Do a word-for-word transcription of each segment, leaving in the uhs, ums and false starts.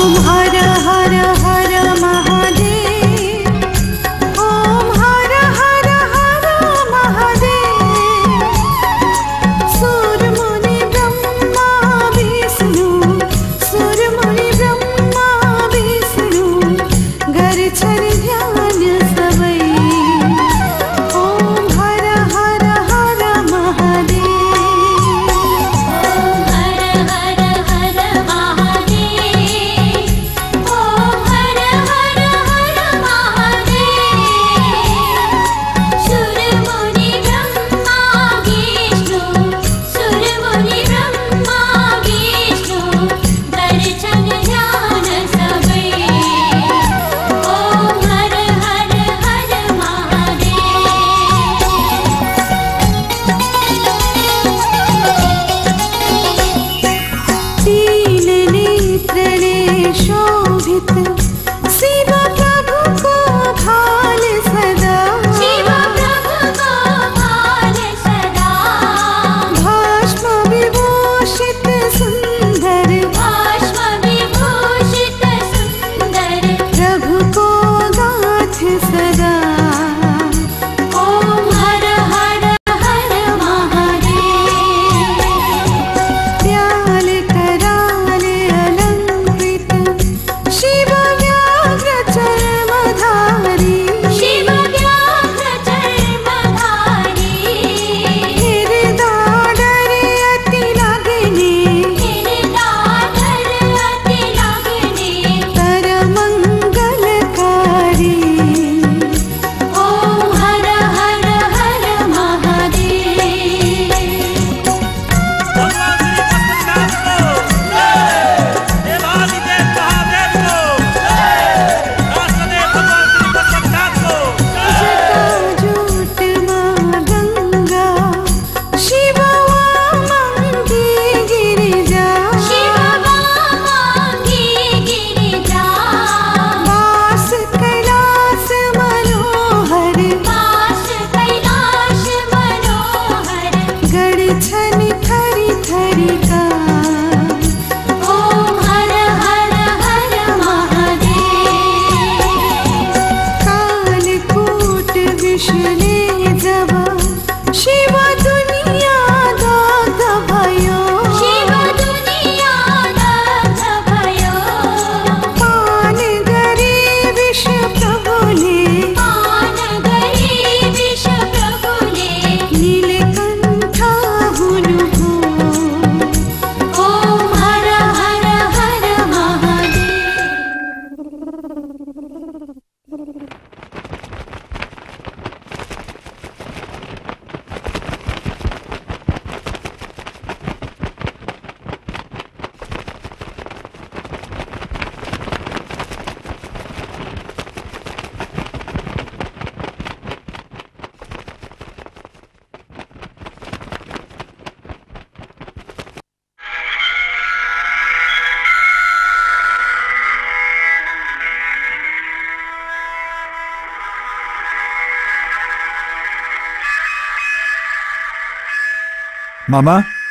मामा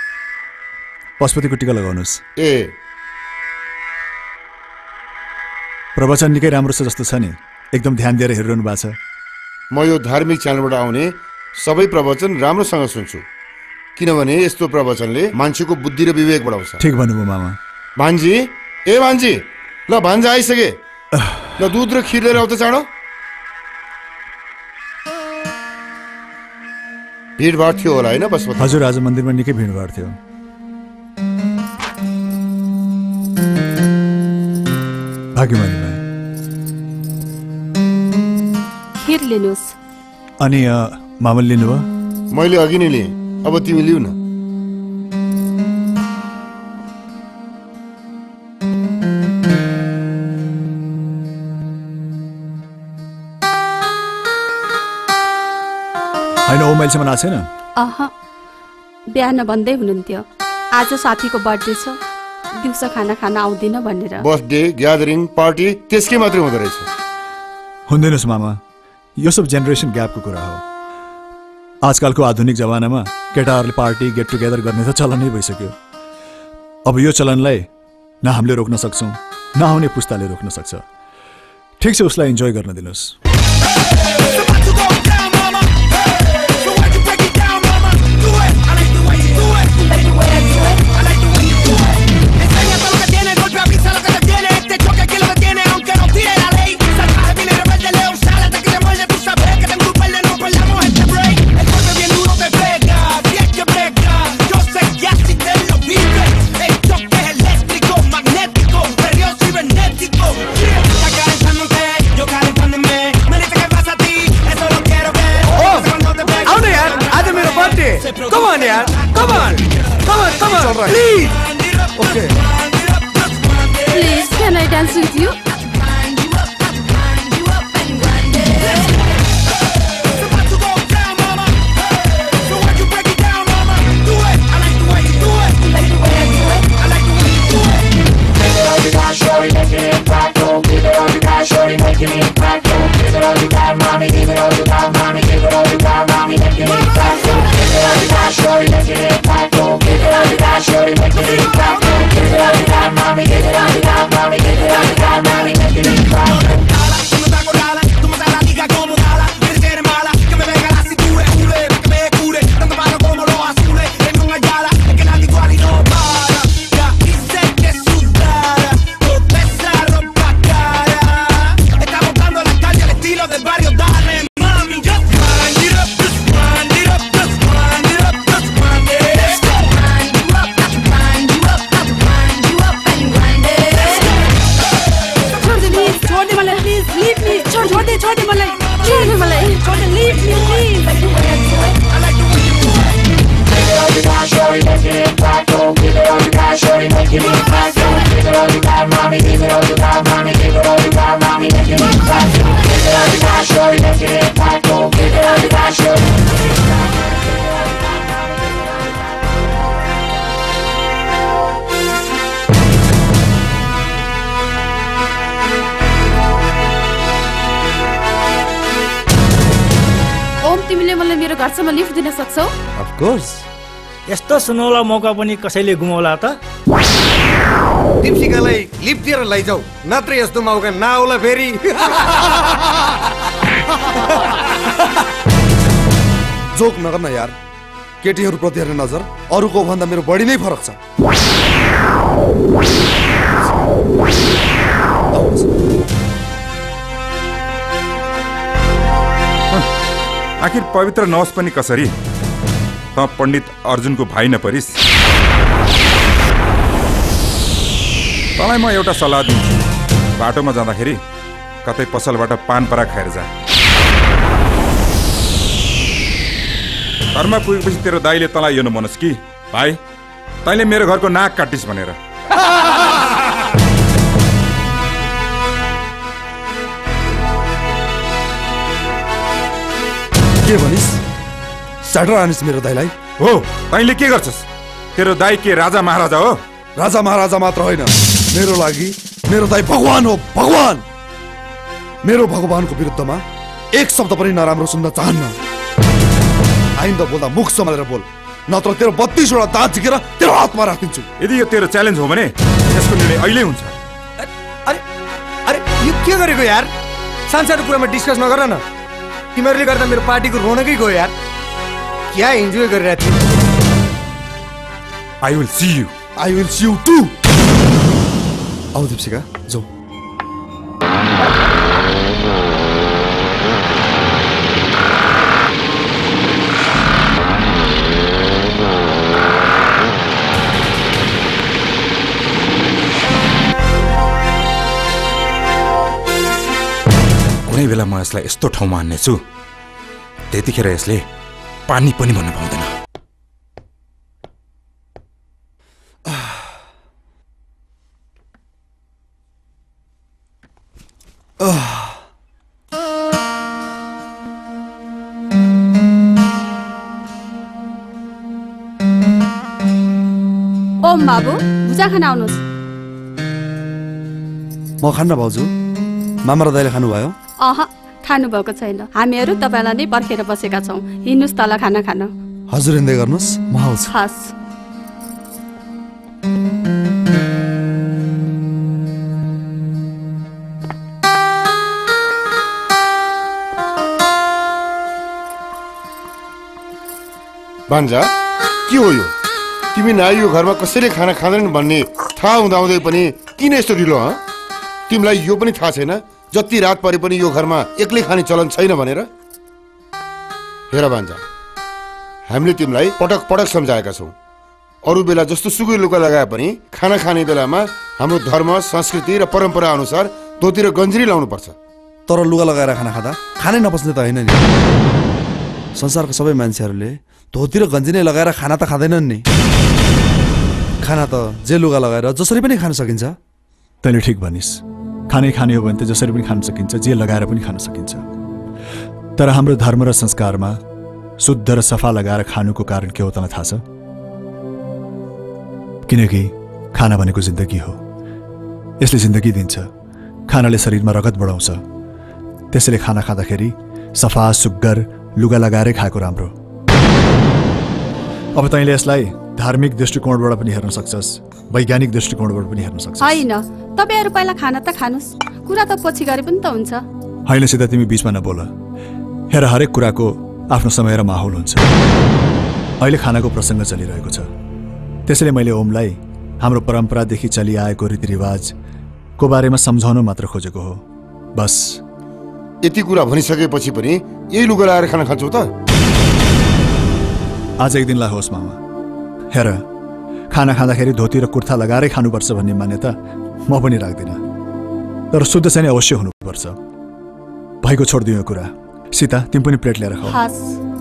पशुपतिको टिका लगाउनुस्। ए प्रवचन निकै राम्रो छ जस्तो छ नि, एकदम ध्यान दिएर हेरिरहनु भएको छ। म यो धार्मिक च्यानलबाट आउने सबै प्रवचन राम्रोसँग सुन्छु, किनभने यस्तो प्रवचनले मान्छेको बुद्धि र विवेक बढाउँछ। ठीक भन्नुभयो मामा। भान्जी, ए भान्जी, ल भान्जा आइसके, ल दुध र खिर लिएर आऊ त चाँडो। भिडभाड थियो होला हैन पशुपति? हजुर, आज मन्दिरमा निकै भिडभाड थियो। भाग्यमानी भाइ, खिर लिनुस्। अनि मामले लिनुभयो? मैले अघि नै लिएँ, अब तिमी लिऊ न। होइन, ओ मैलसम्म आएको छैन? अह, बिहान भन्दै हुनुहुन्थ्यो आज साथीको बर्थडे छ, दिउँसो खाना खान आउँदिन भनेर। बर्थडे, ग्यादरिङ, पार्टी त्यसकै मात्रै हुँदो रहेछ। हुँदैनस् मामा, यो सब जेनेरेसन ग्यापको कुरा हो। आजकलको आधुनिक जमानामा केटाहरूले पार्टी गेट टुगेदर गर्ने त चलन नै भइसक्यो। अब यो चलनलाई न हामीले रोक्न सक्छौँ, न नआउने पुस्ताले रोक्न सक्छ। ठिक छ, उसलाई इन्जोय गर्न दिनुहोस्। Come on, yaar. Come on. Come on, come on. It's all right. Please. Okay. Please, can I dance with you? तिमीले मलाई मेरो घरसम्म लिफ्ट दिन सक्छौ? Of course. यस्तो सुनौला मौका पनि कसैले गुमाउला त? दीपशिखालाई लिफ्ट दिएर लैजाऊ, नत्र यस्तो मौका नआउला फेरि। जोक नगर्न यार। केटीहरू प्रति हेर्ने नजर अरूको भन्दा मेरो बढी नै फरक छ। आखिर पवित्र नहोस् पनि कसरी? त पण्डित अर्जुनको भाइ नपरिस्। तँलाई म एउटा सल्लाह दिन्छु, बाटोमा जाँदाखेरि कतै पसलबाट पान परा खाएर जा। घरमा पुगेपछि तेरो दाइले तँलाई यो नभनोस् कि भाइ तैँले मेरो घरको नाक काटिस् भनेर। के भनिस्? साडर आनिस् मेरो दाइलाई? हो, तैँले के गर्छस्? तेरो दाइ के राजा महाराजा हो? राजा महाराजा मात्र होइन, मेरो लागि मेरो दाइ भगवान हो, भगवान। मेरो भगवानको विरुद्धमा एक शब्द पनि नराम्रो सुन्न चाहन्न। आइन्दा बोल्दा मुख सम्हालेर बोल, नत्र तेरो बत्तीसवटा दाँत झिकेर तेरो हातमा राखिदिन्छु। यदि यो तेरो च्यालेन्ज हो भने यसको निर्णय अहिले हुन्छ। अरे अरे यो के गरेको यार? सानसानो कुरामा डिस्कस नगर न। तिमीहरूले गर्दा मेरो पार्टीको रौनकै गयो यार। क्या इन्जोय गरिरहेको थियौ? I will see you. I will see you too. आऊ दीपशिखा, जाऊ। कुनै बेला म यसलाई यस्तो ठाउँमा हान्नेछु त्यतिखेर यसले पानी पनि भन्न पाउँदैन। ओम बाबु, भुजा खान आउनुहोस्। म खान्न भाउजू, मामा र दाइले खानुभयो? अह, खानु भएको छैन। हामीहरू तपाईँलाई नै पर्खेर बसेका छौँ। हिँड्नुहोस् तल खाना खान। हजुर हिँड्दै गर्नुहोस्, म आउँछु। हस्। भान्जा के हो यो? तिमी नाइ यो घरमा कसैले खाना खाँदैनन् भन्ने थाहा हुँदाहुँदै पनि किन यस्तो ढिलो? ह तिमीलाई यो पनि थाहा छैन जति रात परे पनि यो घरमा एक्लै खाने चलन छैन भनेर? हेर भान्जा, हामीले तिमीलाई पटक पटक सम्झाएका छौँ, अरू बेला जस्तो सुकै लुगा लगाए पनि खाना खाने बेलामा हाम्रो धर्म संस्कृति र परम्परा अनुसार धोती र गन्जिरी लाउनु पर्छ। तर लुगा लगाएर खाना खाँदा खानै नपस्ने त होइन नि। संसारका सबै मान्छेहरूले धोती र गन्जी नै लगाएर खाना त खाँदैनन् नि। खाना त जे लुगा लगाएर जसरी पनि खान सकिन्छ। तैँले ठिक भनिस्, खानै खाने हो भने त जसरी पनि खान सकिन्छ, जे लगाएर पनि खान सकिन्छ। तर हाम्रो धर्म र संस्कारमा शुद्ध र सफा लगाएर खानुको कारण के हो तँलाई थाहा छ? किनकि खाना भनेको जिन्दगी हो, यसले जिन्दगी दिन्छ। खानाले शरीरमा रगत बढाउँछ, त्यसैले खाना खाँदाखेरि सफा सुग्घर लुगा लगाएरै खाएको राम्रो। अब तैँले यसलाई धार्मिक दृष्टिकोणबाट पनि हेर्न सक्छस्, वैज्ञानिक दृष्टिकोणबाट पनि हेर्न सक्छस्। होइन, तपाईँहरू पहिला खाना त खानुस्, कुरा त पछि गरे पनि त हुन्छ। होइन सिधा तिमी बिचमा नबोल। हेर, हरेक कुराको आफ्नो समय र माहौल हुन्छ। अहिले खानाको प्रसङ्ग चलिरहेको छ, त्यसैले मैले ओमलाई हाम्रो परम्परादेखि चलिआएको रीतिरिवाजको बारेमा सम्झाउन मात्र खोजेको हो, बस। यति कुरा भनिसकेपछि पनि यही लुगा लगाएर खाना खान्छौ त? आज एक दिनलाई होस् मामा। हेर, खाना खाँदाखेरि धोती र कुर्ता लगाएरै खानुपर्छ भन्ने मान्यता म पनि राख्दिनँ, तर शुद्ध चाहिँ अवश्य हुनुपर्छ। भएको छोडिदियो कुरा। सीता, तिमी पनि प्लेट लिएर खाऊ। हस्।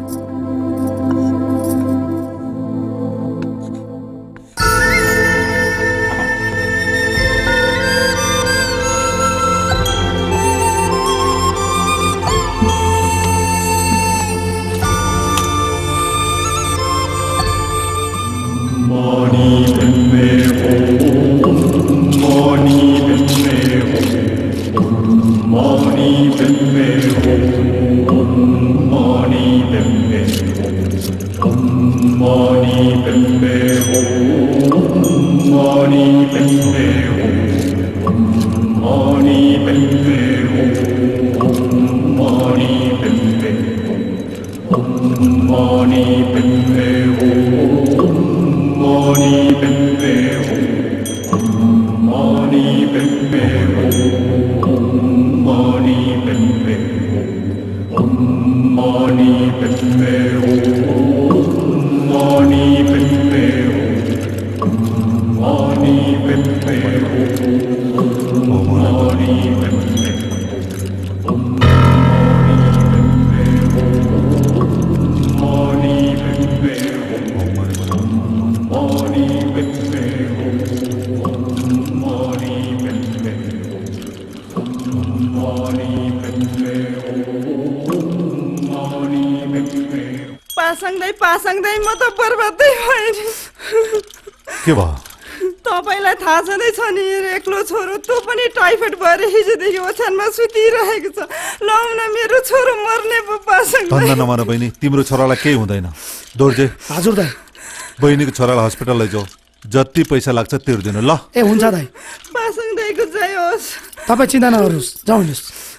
पासाङ्दै पासाङ्दै म त बर्बादै भएँ नि। के भयो? तपाईँलाई थाहा छँदैछ नि, एक्लो छोरो तँ पनि टाइफाइड भएर हिजोदेखि ओछ्यानमा सुतिरहेको छ। लाउँ न, मेरो छोरो मर्ने पो। पासाङ्दै धन्दा नमान बहिनी, तिम्रो छोरालाई केही हुँदैन। दोर्जे। हजुर दाइ। बहिनीको छोरालाई हस्पिटल लैजाऊ, जति पैसा लाग्छ तिर्दिनु ल। ए हुन्छ दाइ। पासाङ्दैको जय होस्। तपाईँ चिन्ता नगर्नुहोस्, जाउनुहोस्।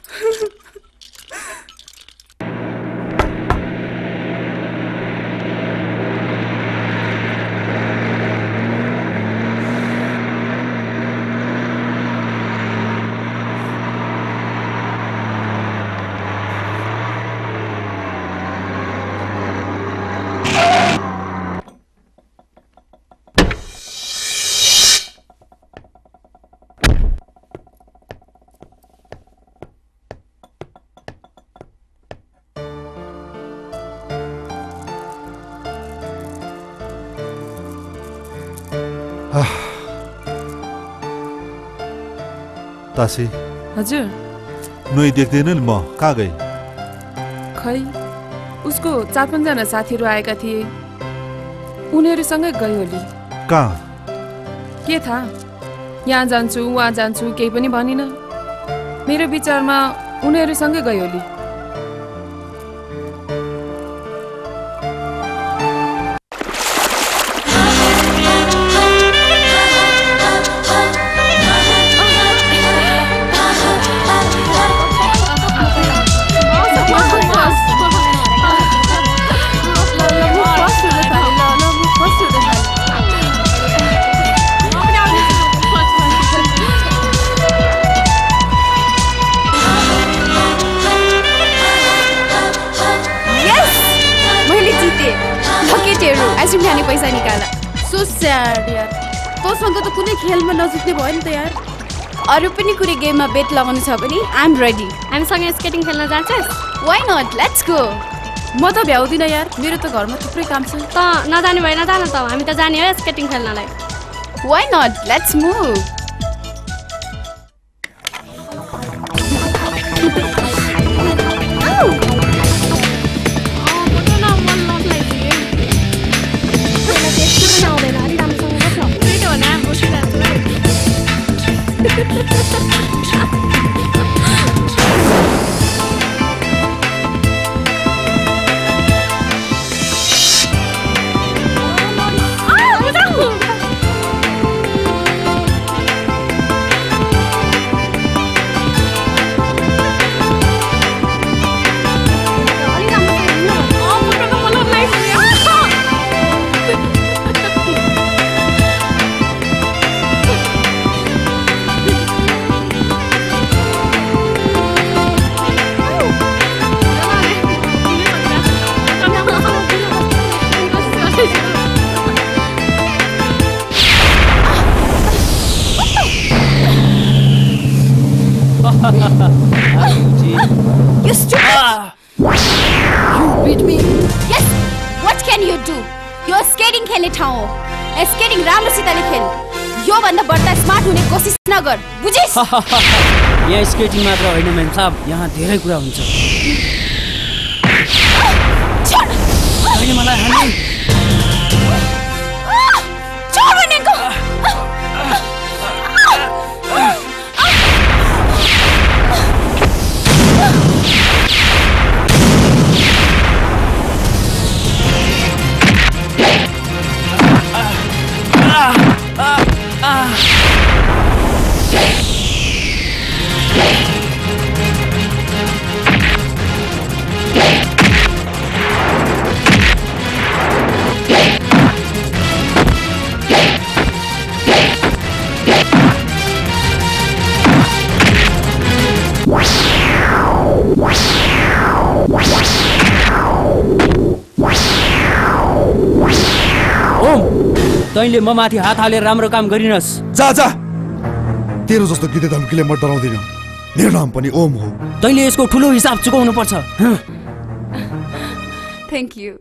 तासी। हजुर। नुई देख्दैन नि, म कहाँ गएँ? खै, उसको चार पाँचजना साथीहरू आएका थिए, उनीहरूसँगै गयो होली। कहाँ? के थाहा, यहाँ जान्छु वहाँ जान्छु केही पनि भनिन। मेरो विचारमा उनीहरूसँगै गयो होली। स्याड यार तँसँग त कुनै खेलमा नजिक्ने भयो नि त यार अरू पनि कुनै गेममा बेट लगाउनु छ भने आइ एम रेडी हामीसँग स्केटिङ खेल्न जान्छस् वाइ नट लेट्स गो म त भ्याउँदिनँ यार मेरो त घरमा थुप्रै काम छ त नजाने भए नजान त हामी त जाने हो स्केटिङ खेल्नलाई why not let's move You stupid! Ah. You beat me. Yes. What can you do? यो स्केटिङ खेल्ने ठाउँ हो स्केटिङ राम्रोसितले खेल यो भन्दा बढ्ता स्मार्ट हुने कोसिस नगर बुझिस यहाँ स्केटिङ मात्र होइन मेम साहब यहाँ धेरै कुरा हुन्छ छोड हैन मलाई हानि छोड भनेको तैँले म माथि हात हालेर राम्रो काम गरिनस् जा जा तेरो जस्तो गिद्धे धम्कीले म डराउँदिन मेरो नाम पनि ओम हो तैँले यसको ठुलो हिसाब चुकाउनु पर्छ थ्याङ्क यू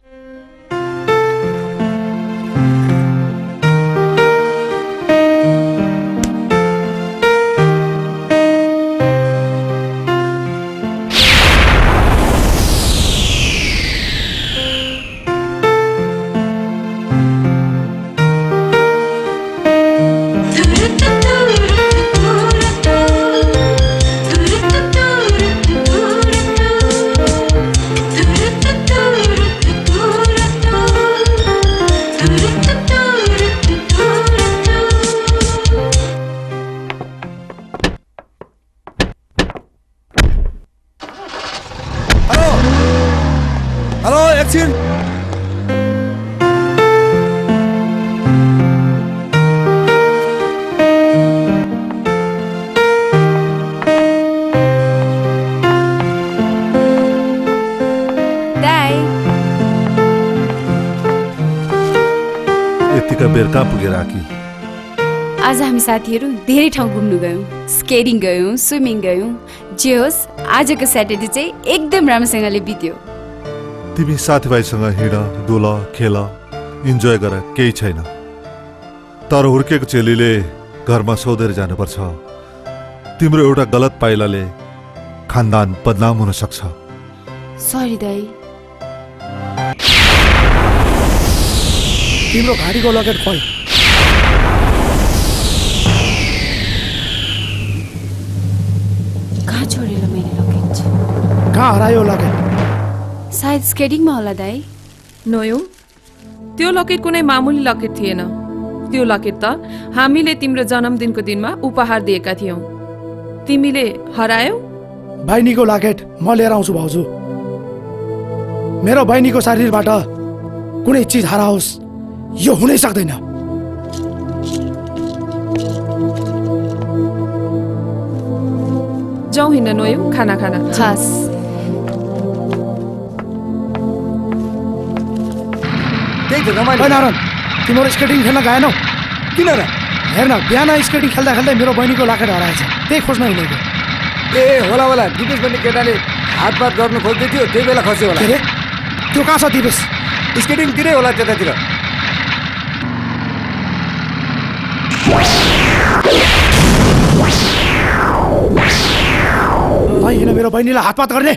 कहाँ पुगेर आकी आज हामी साथीहरू धेरै ठाउँ घुम्नु गयौँ स्केटिङ गयौँ स्विमिङ गयौँ जे होस् आजको स्याटरडे चाहिँ एकदम राम्रोसँगले बित्यो तिमी साथीभाइसँग हिँड डुल खेल इन्जोय गर केही छैन तर हुर्केको चेलीले घरमा सोधेर जानुपर्छ तिम्रो एउटा गलत पाइलाले खानदान बदनाम हुन सक्छ सरी दाइ तिम्रो घाँटीको लकेट खोइ कहाँ छोडेर मैले लकेट कहाँ हरायो लकेट सायद स्केटिङमा होला दाइ नयो त्यो लकेट कुनै मामुली लकेट थिएन त्यो लकेट त हामीले तिम्रो जन्मदिनको दिनमा उपहार दिएका थियौं तिमीले हरायौ बहिनीको लकेट म लिएर आउँछु भाउजू मेरो बहिनीको शरीरबाट कुनै चीज हराओस् यो हुनै सक्दैन जाउँ हिँड्न नोयौ खाना खाना हस् त्यही त रमाइलो नारायण तिम्रो स्केटिङ खेल्न गएनौ किन र हेर्न बिहान स्केटिङ खेल्दा खेल्दै मेरो बहिनीको लकेट हराएछ त्यही खोज्न हिँडेको ए होला होला दिपेश भन्ने केटाले हातपात गर्न खोज्दै थियो त्यही बेला खस्यो होला के त्यो कहाँ छ दिपेश स्केटिङतिरै होला त्यतातिर होइन मेरो बहिनीलाई हातपात गर्ने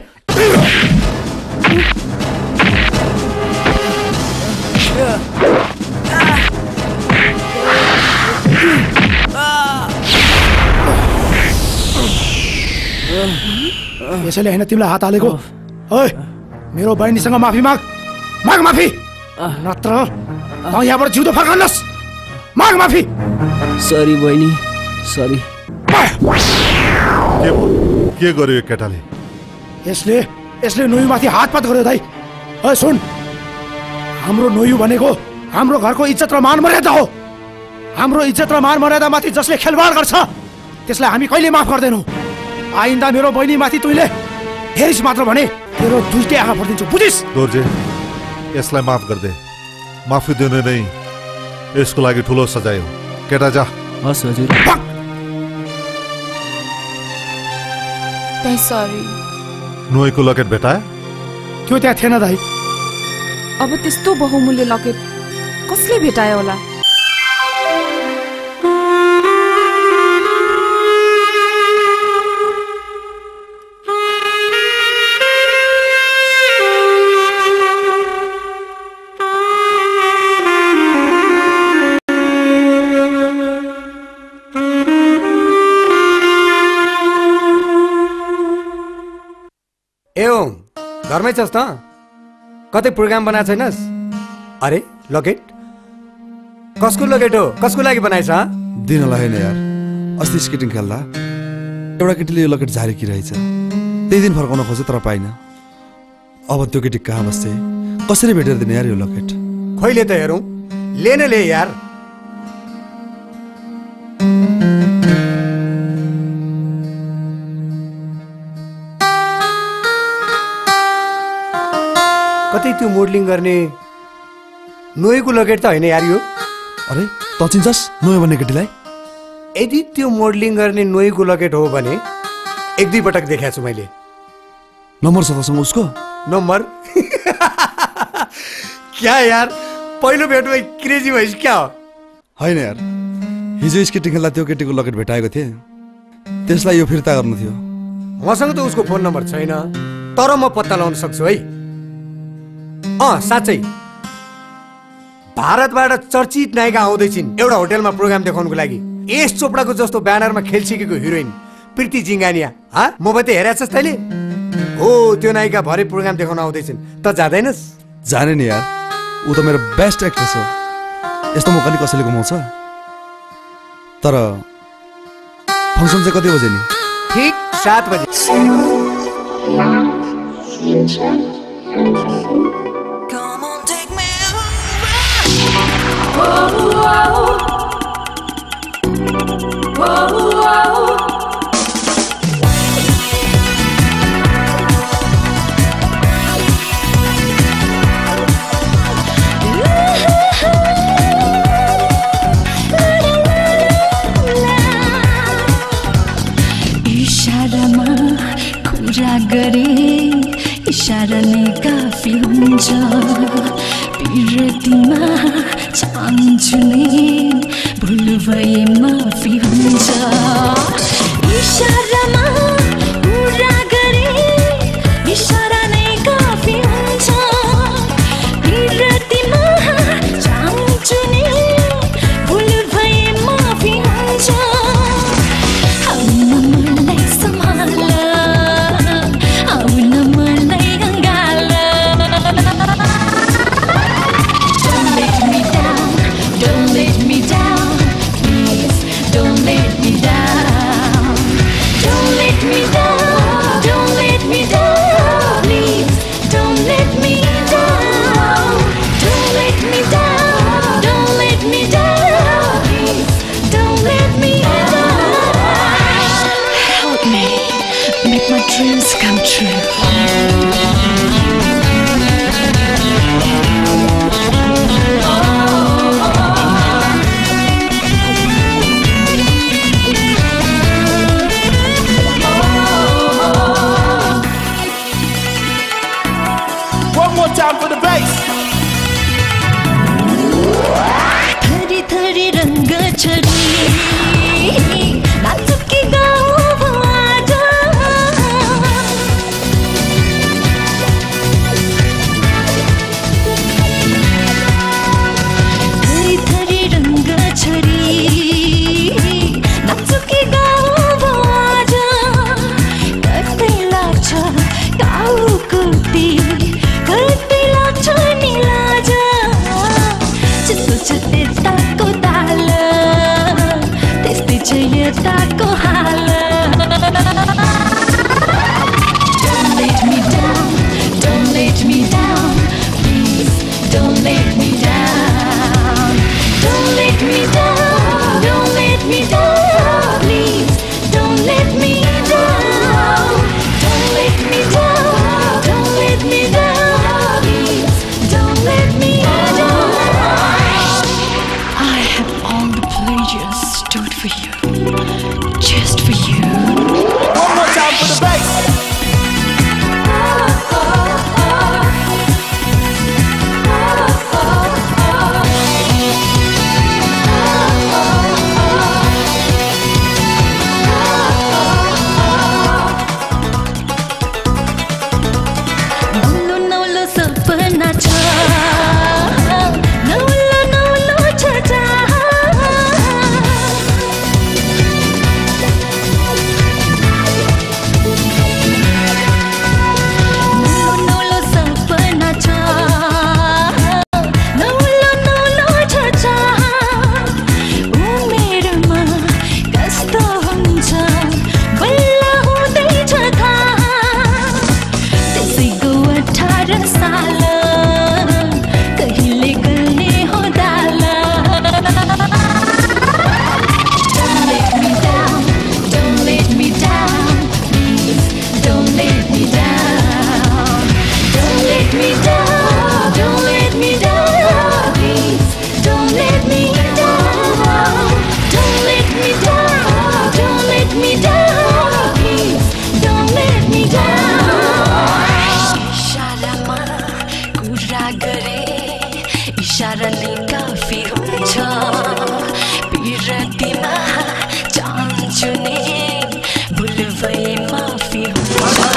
यसैले होइन तिमीलाई हात हालेको ओइ मेरो बहिनीसँग माफी माग माग माफी नत्र म यहाँबाट जिउँदो फर्कनुहोस् माग माफी सरी बहिनी सरी के के गर्यो केटाले यसले यसले नोयुमाथि हातपात गर्यो दाइ ओइ सुन हाम्रो नोयु भनेको हाम्रो घरको इज्जत र मान मर्यादा हो हाम्रो इज्जत र मान मर्यादामाथि जसले खेलवाड गर्छ त्यसलाई हामी कहिले माफ गर्दैनौँ आइन्दा मेरो बहिनीमाथि तैँले हेरिस मात्र भने तेरो दुईटै आँखा फर्दिन्छु बुझिस् दोर्जे यसलाई माफ गर्दे माफी दिनु नै यसको लागि ठुलो सजाय हो केटा जा हस् हजुर सरी नोएको लकेट भेटाए त्यो त्यहाँ थिएन दाइ अब त्यस्तो बहुमूल्य लकेट कसले भेटायो होला घरमै छस् त कतै प्रोग्राम बनाएको छैनस् अरे लकेट कसको लकेट हो कसको लागि बनाएछ दिनलाई होइन यार अस्ति स्केटिङ खेल्दा एउटा केटीले यो लकेट झारेकी रहेछ त्यही दिन फर्काउन खोजे तर पाइन अब त्यो केटी कहाँ बस्छ कसरी भेटेर दिने यार यो लकेट खोइले त हेरौँ ले न ले यार कतै त्यो मोडलिङ गर्ने नोएको लकेट त होइन यार यो अरे त चिन्छस् नोयो भन्ने केटीलाई यदि त्यो मोडलिङ गर्ने नोएको लकेट हो भने एक दुई पटक देखाएको छु मैले नम्बर छ तसँग उसको नम्बर क्या यार पहिलो भेटमै क्रेजी भइस क्या हो होइन यार हिजो स्केटिङ खेल्दा त्यो केटीको लकेट भेटाएको थिएँ त्यसलाई यो फिर्ता गर्नु थियो मसँग त उसको फोन नम्बर छैन तर म पत्ता लगाउन सक्छु है अँ साँच्चै भारतबाट चर्चित नायिका आउँदैछिन् एउटा होटलमा प्रोग्राम देखाउनको लागि एस चोपडाको जस्तो ब्यानरमा खेलसिकेको हिरोइन प्रीति जिङ्गानिया हा मोबाइल त हेरेको छस् तैँले हो त्यो नायिका भरे प्रोग्राम देखाउन आउँदैछन् त जाँदैनस् जाने नि यार ऊ त मेरो बेस्ट एक्ट्रेस हो यस्तो मौका नि कसैले गुमाउँछ तर फङ्सन चाहिँ कति बजे नि ठिक सात बजे इशारामा कुरा गरे इशारा नै काफी हुन्छ पिरतीमा चाहन्छु नि भुल भए माफी हुन्छ इशारामा कुरा गरे इशारा नै काफी हुन्छ पिरतीमा चाहन्छु नि भुल भए माफी हुन्छ Dreams come true. Oh, oh, oh. me down, please. Don't let me down. Don't let me down. Don't let me down, please. Don't let me down. I have all the pleasures stored for you, just for you. One more time for the bass. नौलो नौलो सपना छ नौलो नौलो छ नौलो नौलो सपना छ नौलो नौलो छ उमेरमा कस्तो हुन्छ बल्ल हुँदैछ थाहा त्यसैको अठार साल कहिले गल्ने हो दाला Don't let me down, don't let me down, please. Don't let me down. Don't let me down, don't let me down, please. Don't let me down. Don't let me down, don't let me down, please. Don't let me down. इशारामा कुरा गरे इशारा नै काफी हुन्छ पिरतीमा चाहन्छु नि भुल भए माफी हुन्छ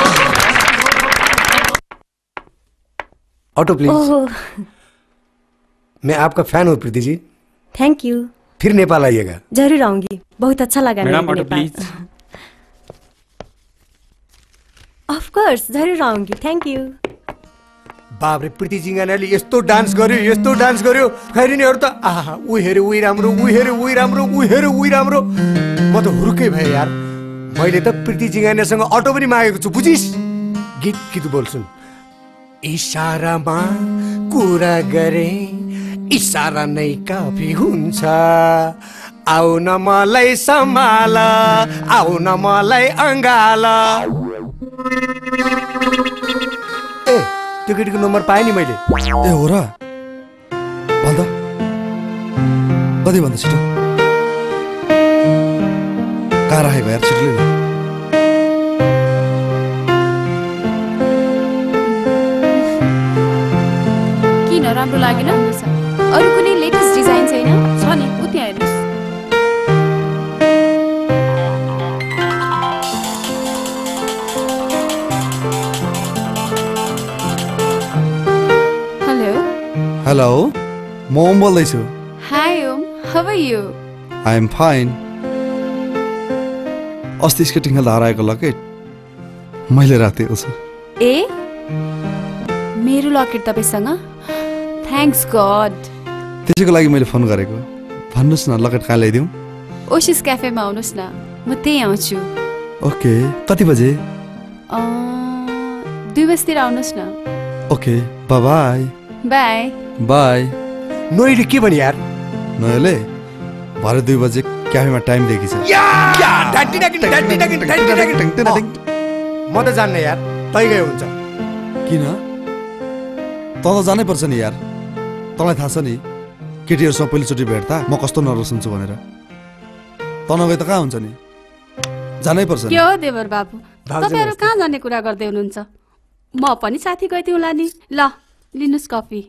ऑटो प्लीज ओहो मैं आपका फैन हूँ प्रीति जी थैंक यू फिर नेपाल आइएगा जरूर आऊंगी बहुत अच्छा लगा मैडम, मेरे को auto Nepal please. Of course जरूर आऊंगी थैंक यू बाबरे प्रीति जिङ्गानेले यस्तो डान्स गर्यो यस्तो डान्स गर्यो खैरिनीहरू त आहा उ हेऱ्यो उही राम्रो उ हेऱ्यो उही राम्रो उ हेऱ्यो उही राम्रो म त हुर्कै भएँ यार मैले त प्रीति जिङ्गानेसँग अटो पनि मागेको छु बुझिस् गीत गीत बोल्छन् इशारामा कुरा गरे इशारा नै काफी हुन्छ आउ न मलाई सम्हाल आउ न मलाई अङ्गाल ए त्यो केटीको नम्बर पाएँ नि मैले ए हो र भन्दा कति भन्दा छिटो कहाँ राखेको यार छिटो लिनु किन राम्रो लागेन अरू कुनै लेटेस्ट डिजाइन छैन छ नि उति हेर्नुहोस् हेलो हेलो म ओम बोल्दैछु hi Om how are you I am fine अस्ति स्केटिङ खेल्दा हराएको लकेट मैले राखेको छु ए मेरो लकेट तपाईँसँग थ्याङ्क्स गड त्यसैको लागि मैले फोन गरेको भन्नुहोस् न लकेट कहाँ ल्याइदिउँ ओसिस क्याफेमा आउनुहोस् न म त्यही आउँछु ओके कति बजे अँ, दुई बजीतिर आउनुहोस् न ओके बाई बाई बाई नोइले के भन्यो यार नयाँले भरे दुई बजे क्याफेमा टाइम दिएकी छ म त जान्ने यार तै गए हुन्छ किन त त जानै पर्छ नि यार तँलाई थाहा छ नि केटीहरूसँग पहिलोचोटि भेट्दा म कस्तो नर्भस हुन्छु भनेर त नगए त कहाँ हुन्छ नि जानै पर्छ के हो देवर बाबु तपाईँहरू कहाँ जाने कुरा गर्दै हुनुहुन्छ म पनि साथी गइदिउँ होला नि ल लिनुहोस् कफी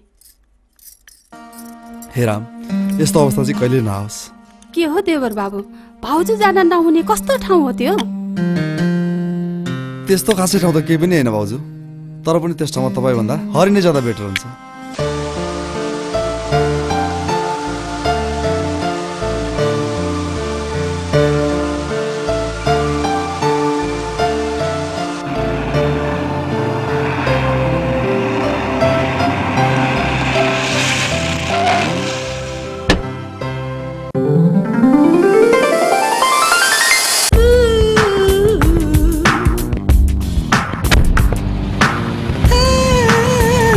हे राम यस्तो अवस्था चाहिँ कहिले नआओस् के हो देवर बाबु भाउजू जान नहुने कस्तो ठाउँ हो त्यो त्यस्तो खासै ठाउँ त केही पनि होइन भाउजू तर पनि त्यस ठाउँमा तपाईँभन्दा हरि नै ज्यादा बेटर हुन्छ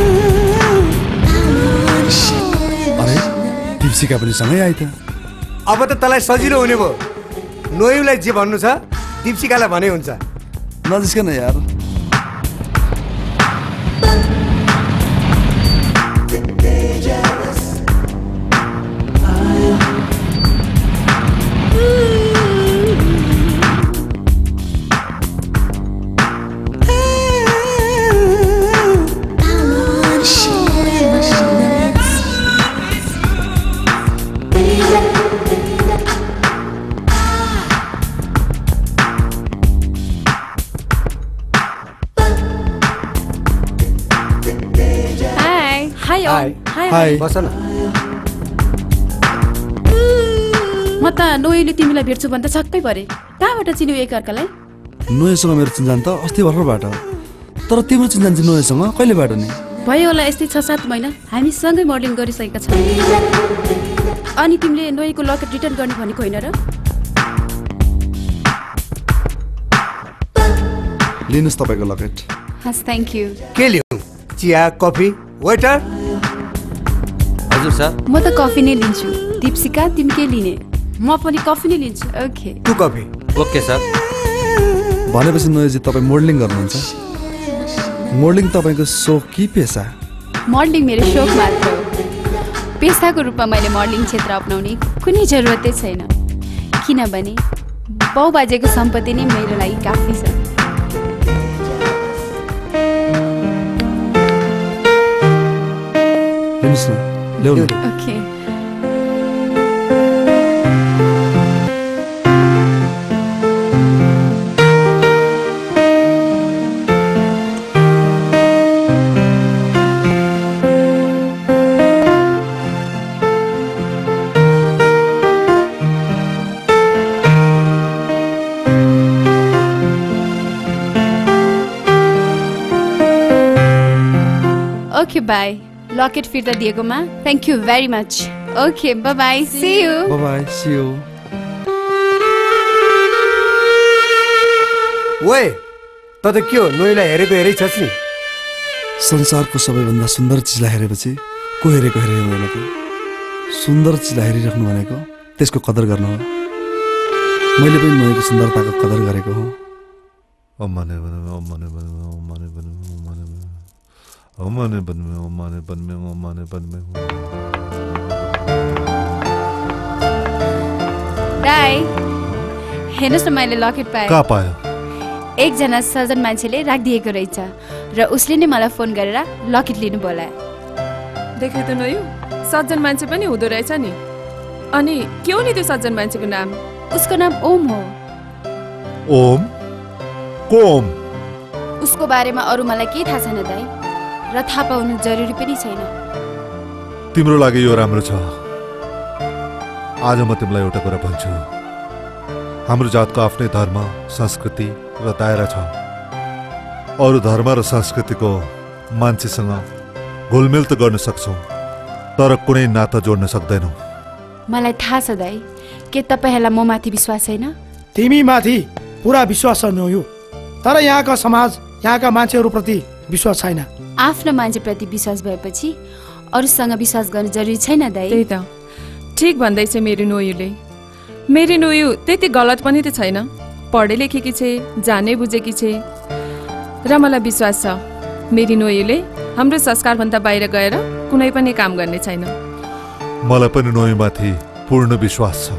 दिप्सिका पनि सँगै आए त अब त तँलाई सजिलो हुने भयो नोयुलाई जे भन्नु छ दीपशिकालाई भने हुन्छ नजिस्कन यार हाय बस न म त नोयुले तिमीलाई भेट्छु भन्दा छक्कै परे कहाँबाट चिन्यौ एकअर्कालाई नोयुसँग मेरो चिन्जान त अस्ति भर्खरबाट तर तिम्रो चिन्जान चाहिँ नोयुसँग कहिलेबाट नि भयो होला यस्तै छ सात महिना हामी सँगै मोडलिङ गरिसकेका छौँ अनि तिमीले नोयुको लकेट रिटर्न गर्ने भनेको होइन र लिनुस् तपाईँको लकेट हस् थ्याङ्क यू के लियौ चिया कफी वेटर हजुर सर म त कफी नै लिन्छु दीपशिका तिमी के लिने म पनि कफी नै लिन्छु okay two coffee okay sir भनेपछि नोयुजी तपाईँ मोडलिङ गर्नुहुन्छ मोडलिङ तपाईँको सोख कि पेसा मोडलिङ मेरो सोख मात्र हो पेसाको रूपमा मैले मोडलिङ क्षेत्र अपनाउने कुनै जरुरतै छैन किनभने बाउबाजेको सम्पत्ति नै मेरो लागि काफी छ लिनुस् न ल्याउ न ओके ओके बाय लकेट फिर्ता दिएकोमा thank you very much okay bye bye see you bye bye see you ओए त त के हो नोइलाई हेरेको हेरै छस् नि संसारको सबैभन्दा सुन्दर चिजलाई हेरेपछि को हेरेको हेरे हुँदैन त सुन्दर चिजलाई हेरिराख्नु भनेको त्यसको कदर गर्नु हो मैले पनि नोइको सुन्दरताको कदर गरेको हो अम्माने बने अम्माने बने अम्माने बने अम्माने बने अम्माने बने अम्माने बने दाइ हेर्नुहोस् न मैले लकेट पाएँ कहाँ पायो एकजना सजन मान्छेले राखिदिएको रहेछ र उसले नै मलाई फोन गरेर लकेट लिनु बोलायो देखे त नयो सज्जन मान्छे पनि हुँदो रहेछ नि अनि के हो नि त्यो सज्जन मान्छेको नाम उसको नाम ओम हो ओम कोम उसको बारेमा अरू मलाई केही थाहा छैन दाइ र थाहा पाउनु जरुरी पनि छैन तिम्रो लागि यो राम्रो छ आज म तिमीलाई एउटा कुरा भन्छु हाम्रो जातको आफ्नै धर्म संस्कृति र दायरा छ अरू धर्म र संस्कृतिको मान्छेसँग घुलमिल त गर्न सक्छौँ तर कुनै नाता जोड्न सक्दैनौँ मलाई थाहा छ दाइ के तपाईँहरूलाई म माथि विश्वास छैन तिमी माथि पुरा विश्वास छ नयो तर यहाँका समाज यहाँका मान्छेहरूप्रति विश्वास छैन आफ्नो मान्छेप्रति विश्वास भएपछि अरूसँग विश्वास गर्न जरुरी छैन दाइ त्यही त ठिक भन्दैछ मेरो नोयुले मेरो नोयु त्यति गलत पनि त छैन पढे लेखेकी छे जाने बुझेकी छे र मलाई विश्वास छ मेरी नोयुले हाम्रो संस्कारभन्दा बाहिर गएर कुनै पनि काम गर्ने छैन मलाई पनि नोयुमाथि पूर्ण विश्वास छ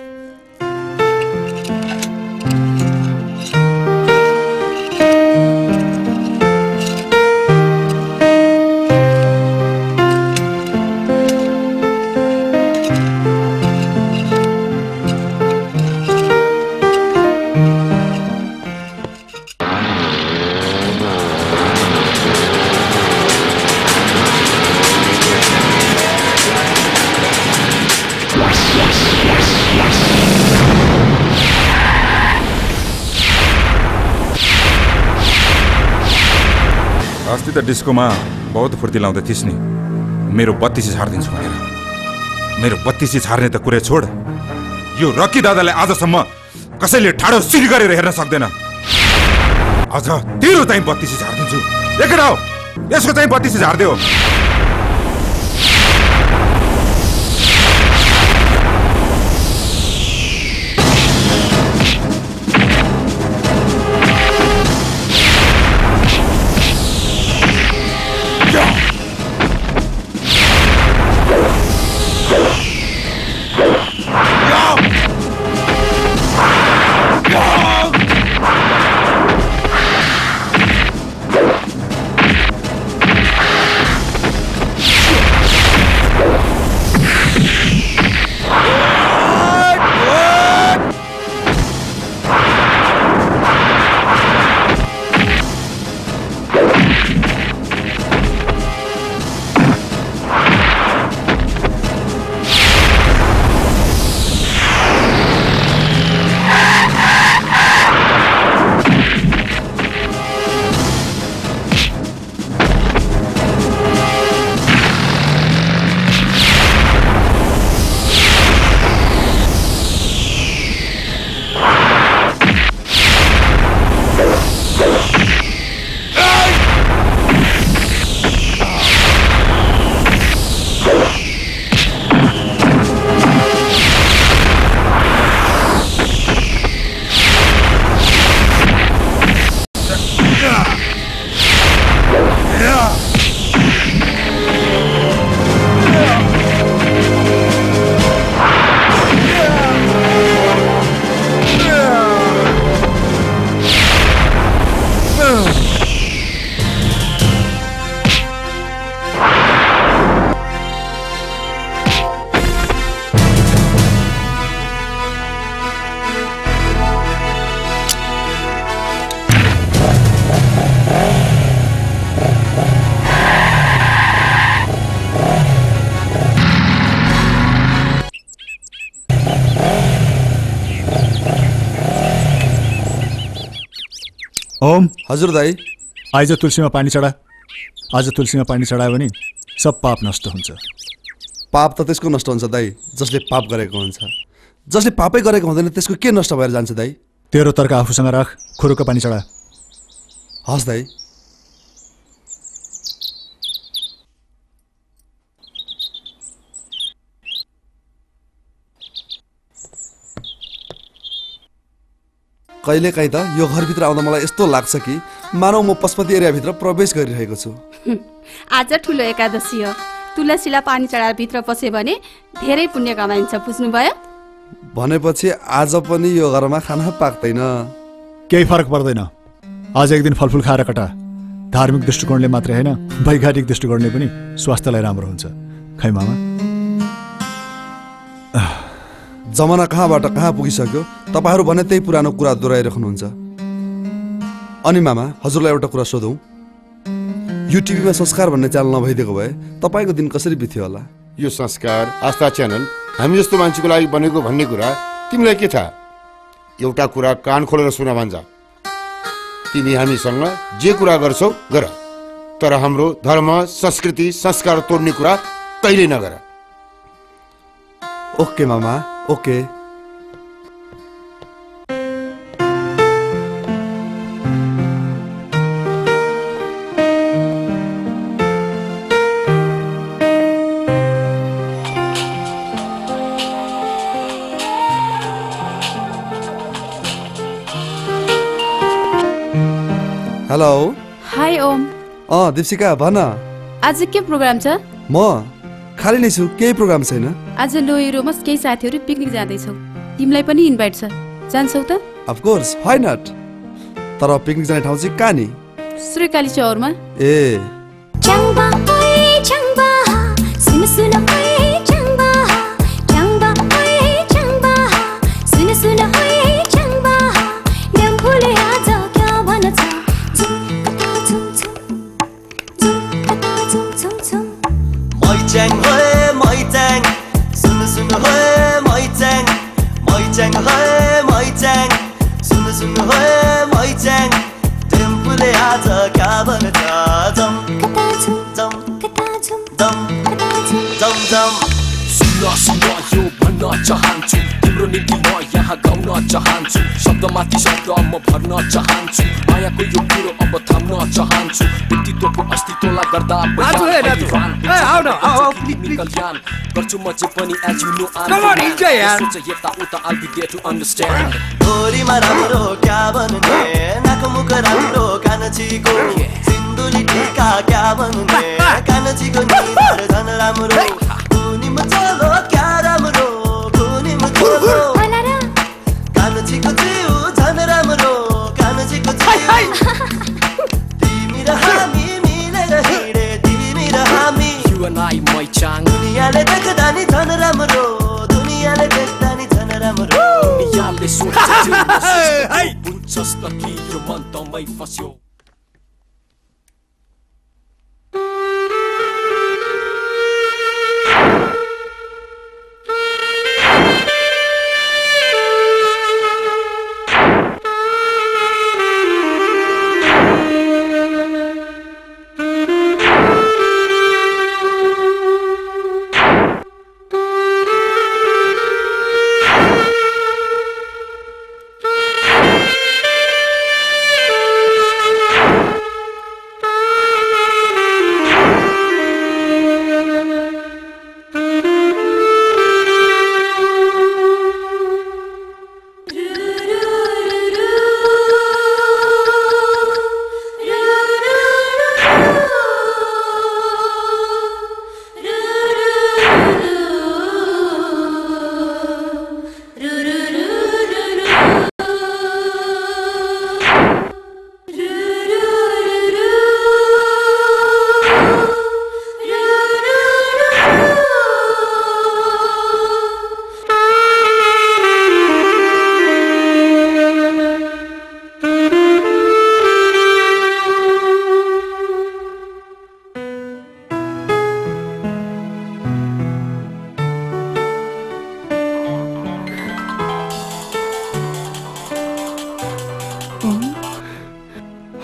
अस्ति त डिस्कोमा बहुत फुर्ती लाउँदै थिइस् नि मेरो बत्तिसी छाडिदिन्छु भनेर मेरो बत्तिसी छाड्ने त कुरै छोड यो रकी दादालाई आजसम्म कसैले ठाडो सिरी गरेर हेर्न सक्दैन अझ तेरो चाहिँ बत्तिसी छाडिदिन्छु एकरा हो यसको चाहिँ बत्तिसी झार्दियो ओम हजुर दाई आइज तुलसीमा पानी चढा आज तुलसीमा पानी चढायो भने सब पाप नष्ट हुन्छ पाप त त्यसको नष्ट हुन्छ दाई जसले पाप गरेको हुन्छ जसले पापै गरेको हुँदैन त्यसको के नष्ट भएर जान्छ दाई तेरो तर्क आफूसँग राख खुरुको पानी चढा हस् दाई कहिले काहीँ त यो घरभित्र आउँदा मलाई यस्तो लाग्छ कि मानव म पशुपति एरियाभित्र प्रवेश गरिरहेको छु आज ठुलो एकादशी हो तुलसीलाई पानी चढाएर भित्र पस्यो भने धेरै पुण्य कमाइन्छ बुझ्नुभयो भनेपछि आज पनि यो घरमा खाना पाक्दैन केही फरक पर्दैन आज एक दिन फलफुल खाएर कटा धार्मिक दृष्टिकोणले मात्रै होइन वैज्ञानिक दृष्टिकोणले पनि स्वास्थ्यलाई राम्रो हुन्छ खै मामा जमाना कहाँबाट कहाँ पुगिसक्यो तपाईँहरू भने त्यही पुरानो कुरा दोहोऱ्याइराख्नुहुन्छ अनि मामा हजुरलाई एउटा कुरा सोधौँ यो टिभीमा संस्कार भन्ने च्यानल नभइदिएको भए तपाईँको दिन कसरी बित्यो होला यो संस्कार आस्था च्यानल हामी जस्तो मान्छेको लागि बनेको भन्ने कुरा तिमीलाई के थाहा एउटा कुरा कान खोलेर सुन भन्छ तिमी हामीसँग जे कुरा गर्छौ गर तर हाम्रो धर्म संस्कृति संस्कार तोड्ने कुरा कहिल्यै नगर ओके मामा ओके हेलो हाई ओम अँ दीप्सिका भन आज के प्रोग्राम छ म खाली नै छु केही प्रोग्राम छैन आज नोइरोमा केही साथीहरू पिकनिक जाँदैछौ तिमीलाई पनि इन्भाइट छ जान्छौ त अफ कोर्स व्हाई नट तर पिकनिक जाने ठाउँ चाहिँ कहाँ नि श्रीकाली चौरमा ए चंबा ओए चंबा सुन सुन ओए चंबा चंबा ओए चंबा सुन सुन ओए चंबा डम्फुले आज क्या भन्छ Chang hoye moi chang sun sun hoye moi chang moi chang hoye moi chang sun sun hoye moi chang temple aja kya banta jam jam jam jam jam सुन्न सुन्न यो भन्न चाहन्छु तिम्रो निम्ति म यहाँ गाउन चाहन्छु शब्दमाथि शब्द म भर्न चाहन्छु मायाको यो कुरो अब थाम्न चाहन्छु व्यक्तित्वको अस्तित्वलाई गर्दा कल्याण गर्छु म जे पनि एज यु नो सोच यता उता I'll be there to understand डोरीमा राम्रो क्या भन्ने नाक मुख राम्रो कानचीको सिन्दुली टीका क्या भन्ने कानचीको निधार झन राम्रो कुनीमा चलो क्या राम्रो कुनीमा चलो कानचीको जिउ झन राम्रो कानचीको जिउ तिमी र हामी मिलेर हिँडे तिमी र हामी You and I my chang दुनियाँले देख्दा नि झन राम्रो दुनियाँले देख्दा नि झन राम्रो दुनियाँले सोचे बुझ्छस् त कि यो मन तमै फस्यो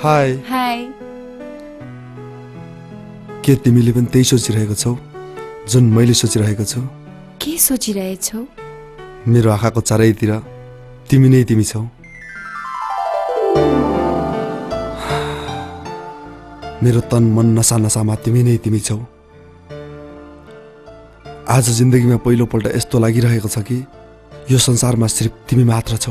हाई हाई के तिमीले पनि त्यही सोचिरहेको छौ जुन मैले सोचिरहेको छु? के सोचिरहेछौ? मेरो आँखाको चारैतिर तिमी नै तिमी छौ। मेरो तन मन नसा नसामा तिमी नै तिमी छौ। आज जिन्दगीमा पहिलोपल्ट यस्तो लागिरहेको छ कि यो संसारमा सिर्फ तिमी मात्र छौ,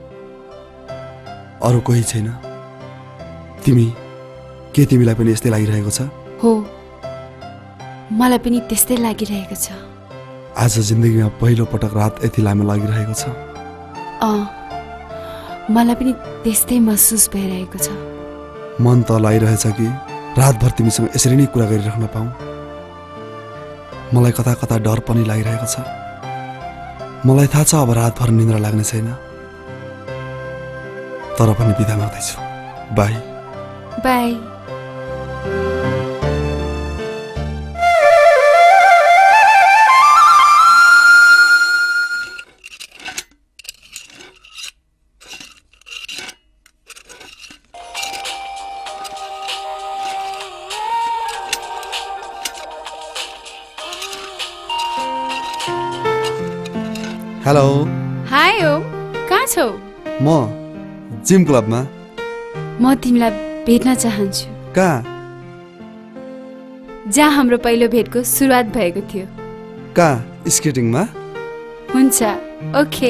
अरू कोही छैन। तिमी के तिमीलाई पनि यस्तै लागिरहेको छ? हो, मलाई पनि त्यस्तै लागिरहेको छ। आज जिन्दगीमा पहिलो पटक रात यति लामो लागिरहेको छ। अँ, मलाई पनि त्यस्तै महसुस भइरहेको छ। मन त लागिरहेछ कि रातभर तिमीसँग यसरी नै कुरा गरिराख्न पाऊँ। मलाई कता कता डर पनि लागिरहेको छ। मलाई थाहा छ अब रातभर निन्द्रा लाग्ने छैन, तर पनि बिदा माग्दैछु। Bye bye. Hello. Hi Om, कहाँ छौ? म जिम क्लबमा। म तिमीलाई भेट्न चाहन्छु। कहाँ? जहाँ हाम्रो पहिलो भेटको सुरुवात भएको थियो। कहाँ? स्केटिङमा? हुन्छ, ओके।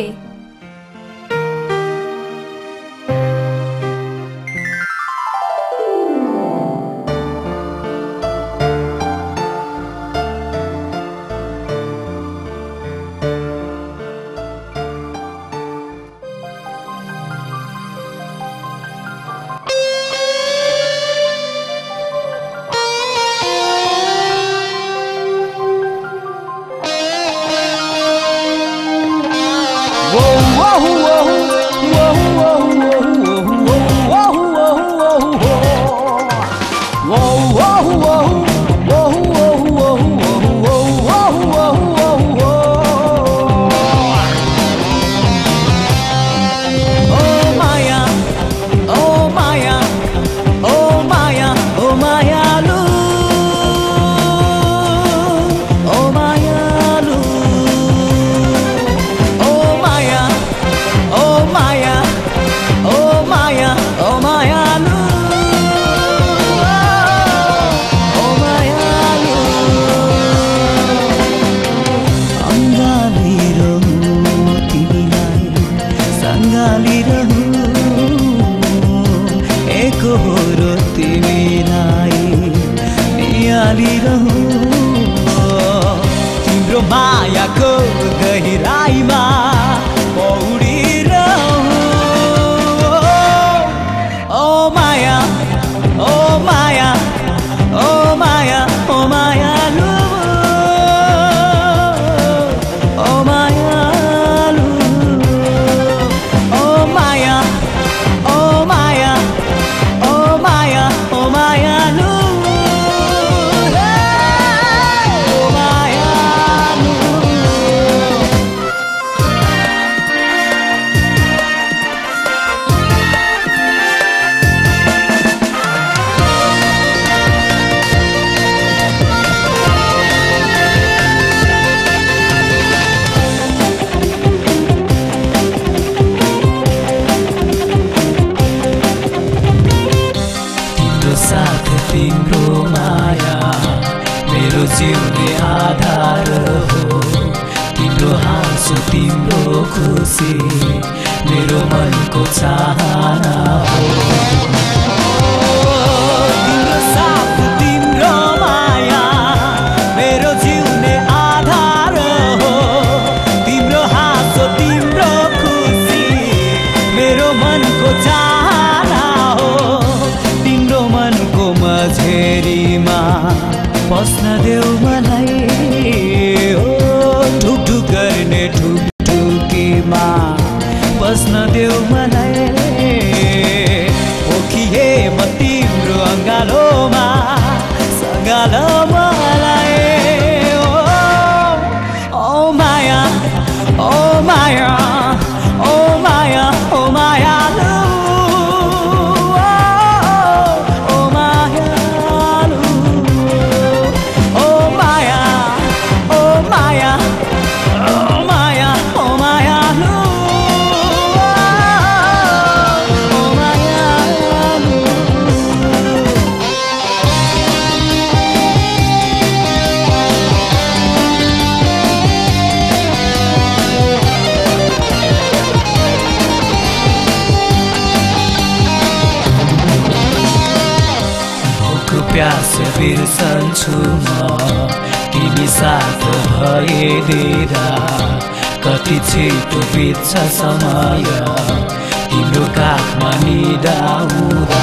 प्यास बिर्सन्छु म तिमी साथ भएदिरा कति छिटो बित्छ समय तिम्रो काखमा निदाउँदा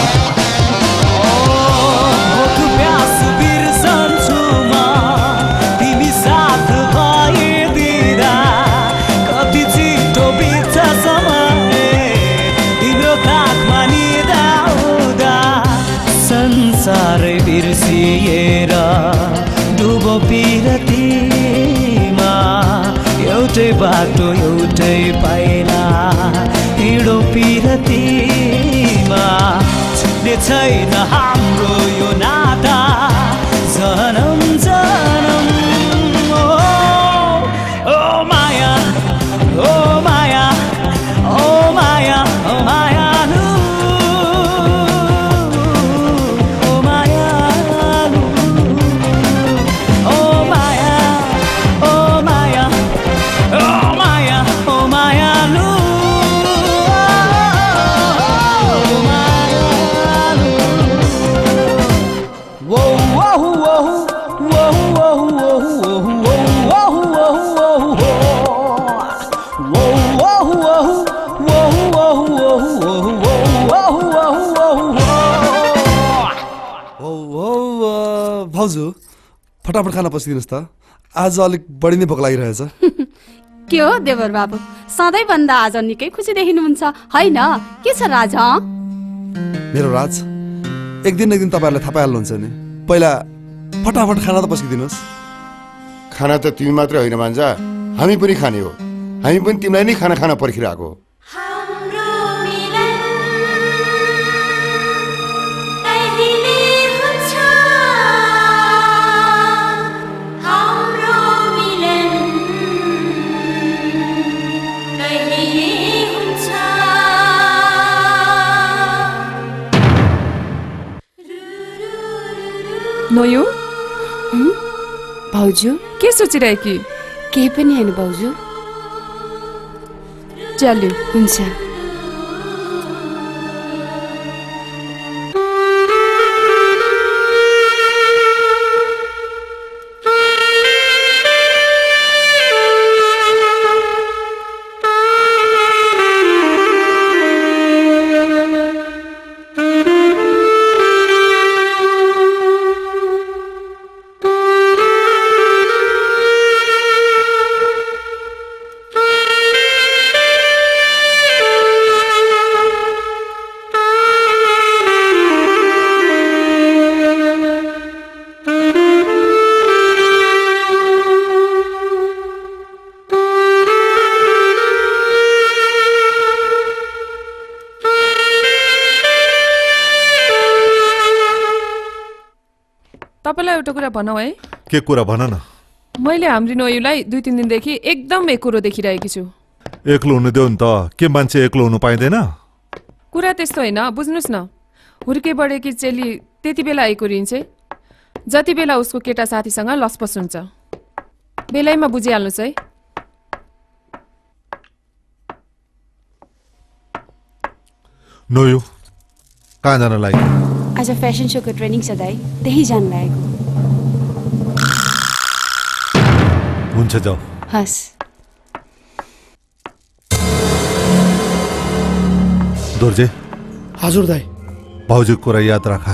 प्यास बिर्सन्छु म तिमी साथ भएदिरा कति छिटो बित्छ समय तिम्रो काखमा निदाउँदा संसारै बिर्सिएर डुबो पिरतीमा एउटै बाटो एउटै पाइला हिँडो पिरतीमा छुट्ने छैन हाम्रो यो नाता जनम जनम ओ, ओ माया ओ माया ओ माया ओ माया भाउजू फटाफट खाना पसिदिनुहोस् त आज अलिक बढी नै भोक लागिरहेछ के हो देवर बाबु सधैँ भन्दा आज निकै खुसी देखिनुहुन्छ हैन के छ राज मेरो राज एक दिन एक दिन तपाईहरुले थाहा पाइहाल्नुहुन्छ नि पहिला फटाफट खाना त पसिदिनुहोस् खाना त तिमी मात्रै होइन भान्जा हामी पनि खाने हो हामी पनि तिमीलाई नै खाना खान पर्खिरहेको हो नोयु भाउजू के सोचिरहेकी केही पनि हैन भाउजू चल्यो हुन्छ तपाईलाई एउटा कुरा भनौ है के कुरा भन न मैले हाम्री नोयुलाई दुई तीन दिनदेखि एकदम एकुरो देखिरहेकी छु एक्लो हुनु देऊ नि त के मान्छे एक्लो हुनु पाइँदैन कुरा त्यस्तो होइन बुझ्नुस् न हुर्के बढेकी चेली त्यति बेला एकुरिन्छे जति बेला उसको केटा साथीसँग लसपस हुन्छ बेलैमा बुझिहाल्नुस् है नोयु कहाँ जान लाग्यो आज फ्यासन शोको ट्रेनिङ छ दाइ त्यही जान लागेको हुन्छ जाऊ हस् दोर्जे हजुर दाइ भाउजूको कुरा याद राख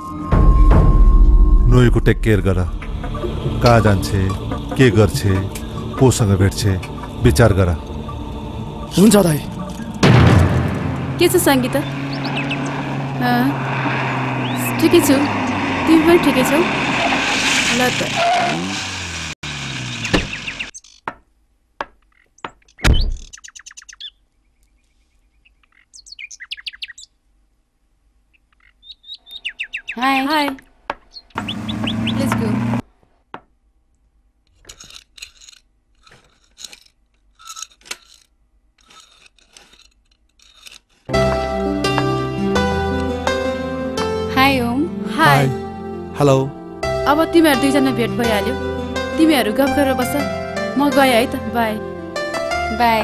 नोयुको टेक केयर गर कहाँ जान्छे के गर्छे कोसँग भेट्छे विचार गर हुन्छ दाइ के छ सङ्गीता ठिकै छु तिमी पनि ठिकै छौ ल त hi hi let's go hi Om hi hello अब तिमीहरू दुईजना भेट भइहाल्यो तिमीहरू गफ गरेर बस म गएँ है त बाई बाई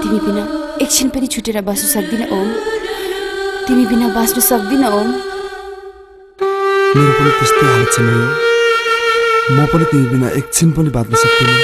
तिमी बिना एकछिन पनि छुटेर बस्न सक्दिन ओम। तिमी बिना बाँच्न सक्दिन ओम। मेरो पनि त्यस्तै हालत छ नयो। म पनि तिमी बिना एकछिन पनि बाँच्न सक्दिनँ।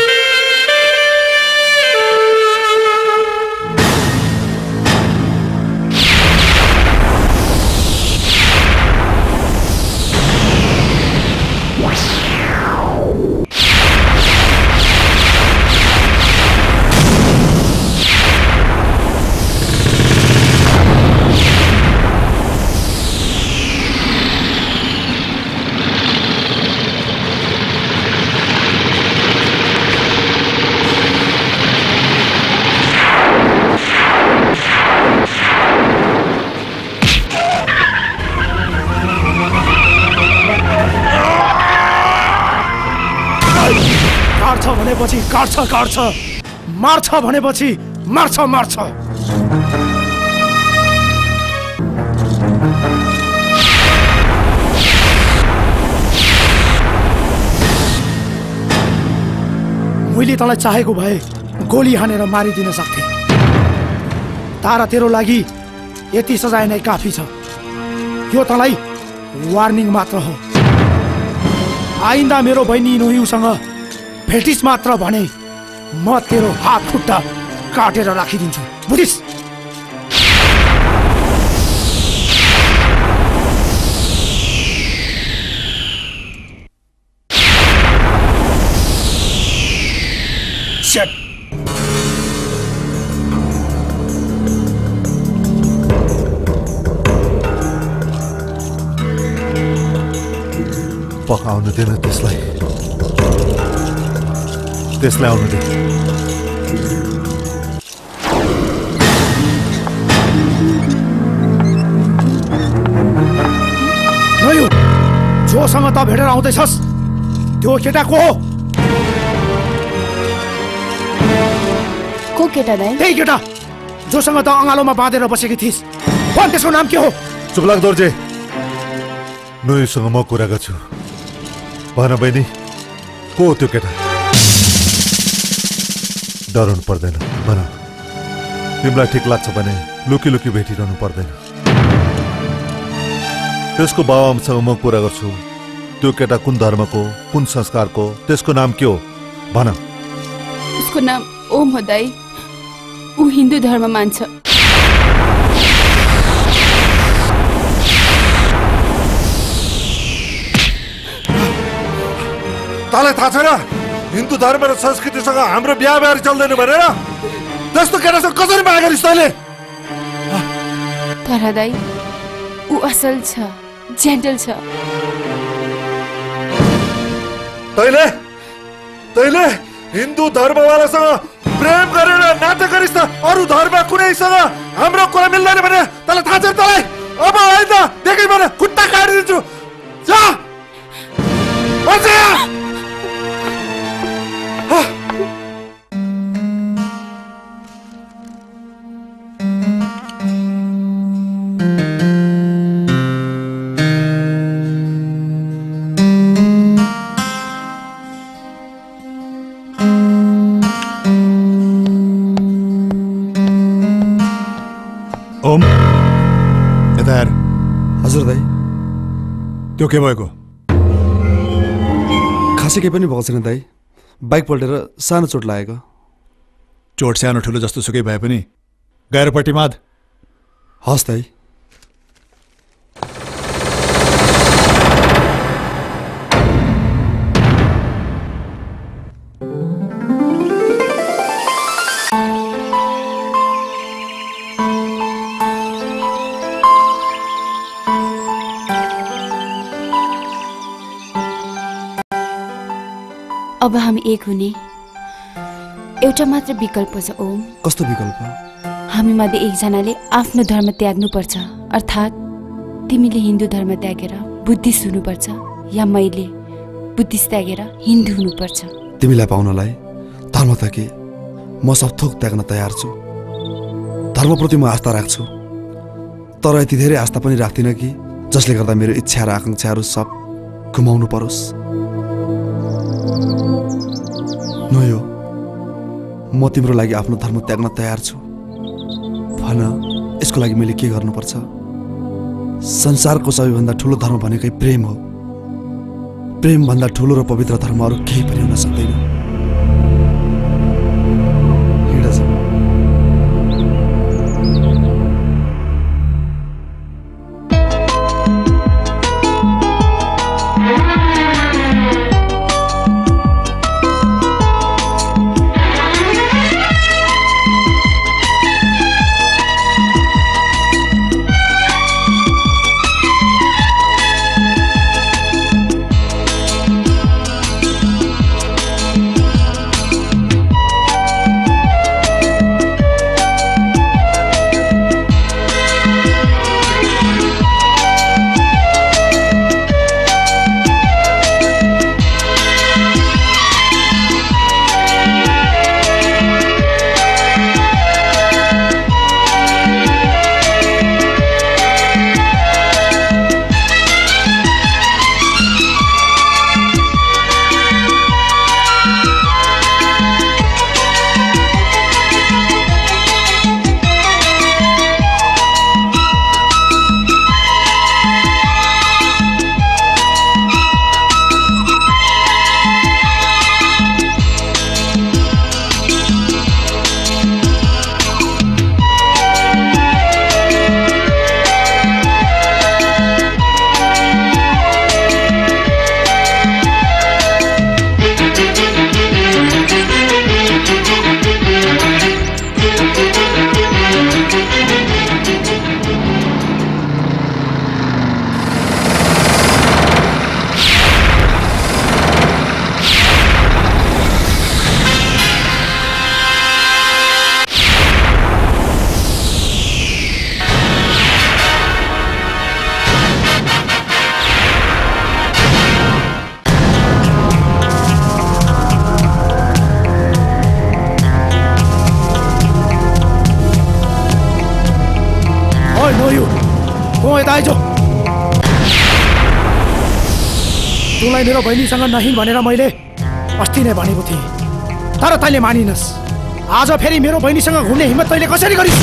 भनेपछि काट्छ काट्छ, मार्छ भनेपछि मार्छ मार्छ। मैले तँलाई चाहेको भए गोली हानेर मारिदिन सक्थे। तारा तेरो लागि यति सजाय नै काफी छ। यो तँलाई वार्निङ मात्र हो। आइन्दा मेरो बहिनी नुयुसँग भेटिस मात्र भने म तेरो हात खुट्टा काटेर राखिदिन्छु, बुझिस्? Shit! पकाउनु दिएन त्यसलाई, त्यसलाई आउनु दे। नयु, जोसँग त भेटेर आउँदैछस् त्यो केटा को हो? को केटा दाइ? त्यही केटा जोसँग त अँगालोमा बाँधेर बसेकी थिइस्। भन त्यसको नाम के हो? चुपलाक दोर्जे, नुयुसँग म कुरा गर्छु। भन बहिनी, को हो त्यो केटा? डराउनु पर्दैन, भन। तिमीलाई ठिक लाग्छ भने लुकी लुकी भेटिरहनु पर्दैन। त्यसको बाबुआमासँग म कुरा गर्छु। त्यो केटा कुन धर्मको, कुन संस्कारको, त्यसको नाम के हो भन। उसको नाम ओम हो दाइ। ऊ हिन्दू धर्म मान्छ। तँलाई थाहा छैन हिन्दू धर्म र संस्कृतिसँग हाम्रो बिहा बिहारी चल्दैन भनेर? त्यस्तो केटासँग कसरी माया गरिस् तैँले? तर दाइ ऊ असल छ, जेन्टल छ। तैँले तैँले हिन्दू धर्मवालासँग प्रेम गरेर नाता गरिस् त अरू धर्म कुनैसँग हाम्रो कुरा मिल्दैन भने तँलाई थाहा छैन? तँलाई अब आइन्दा देखि भने खुट्टा काटिदिन्छु। जा बस यहाँ। ओम, यता हेर। हजुर दाइ। त्यो के भएको? खासै केही पनि भएको छैन दाइ। बाइक पल्टेर सानो चोट लागेको। चोट सानो ठुलो जस्तो सुकै भए पनि गैरपट्टि माद। हस् दाइ। अब हामी एक हुने एउटा मात्र विकल्प छ ओम। कस्तो विकल्प? हामी मध्ये एकजनाले आफ्नो धर्म त्याग्नुपर्छ, अर्थात् तिमीले हिन्दू धर्म त्यागेर बुद्धिस्ट हुनुपर्छ या मैले बुद्धिस्ट त्यागेर हिन्दू हुनुपर्छ। तिमीलाई पाउनलाई धर्म त के, म सब थोक त्याग्न तयार छु। धर्मप्रति म आस्था राख्छु, तर यति धेरै आस्था पनि राख्दिनँ कि जसले गर्दा मेरो इच्छा र आकाङ्क्षाहरू सब गुमाउनु परोस्। नयो, म तिम्रो लागि आफ्नो धर्म त्याग्न तयार छु। भन यसको लागि मैले के गर्नुपर्छ? संसारको सबैभन्दा ठुलो धर्म भनेकै प्रेम हो। प्रेम भन्दा ठुलो र पवित्र धर्म अरू केही पनि हुन सक्दैन। तँलाई मेरो बहिनीसँग नहिन् भनेर मैले अस्ति नै भनेको थिएँ, तर तैँले मानिनस्। आज फेरि मेरो बहिनीसँग घुम्ने हिम्मत तैँले कसरी गरिस्?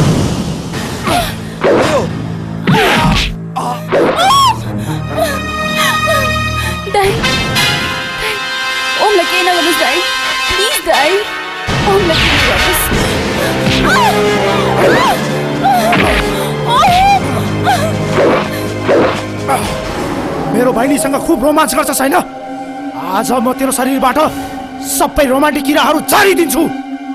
दाइ, ओमलाई केही नगर्नुहोस् दाइ, प्लिज दाइ, ओमलाई केही नगर्नुहोस्। मेरो बहिनीसँग खुब रोमान्स गर्छ छैन? आज म तेरो शरीरबाट सबै रोमान्टिक किराहरू झारिदिन्छु।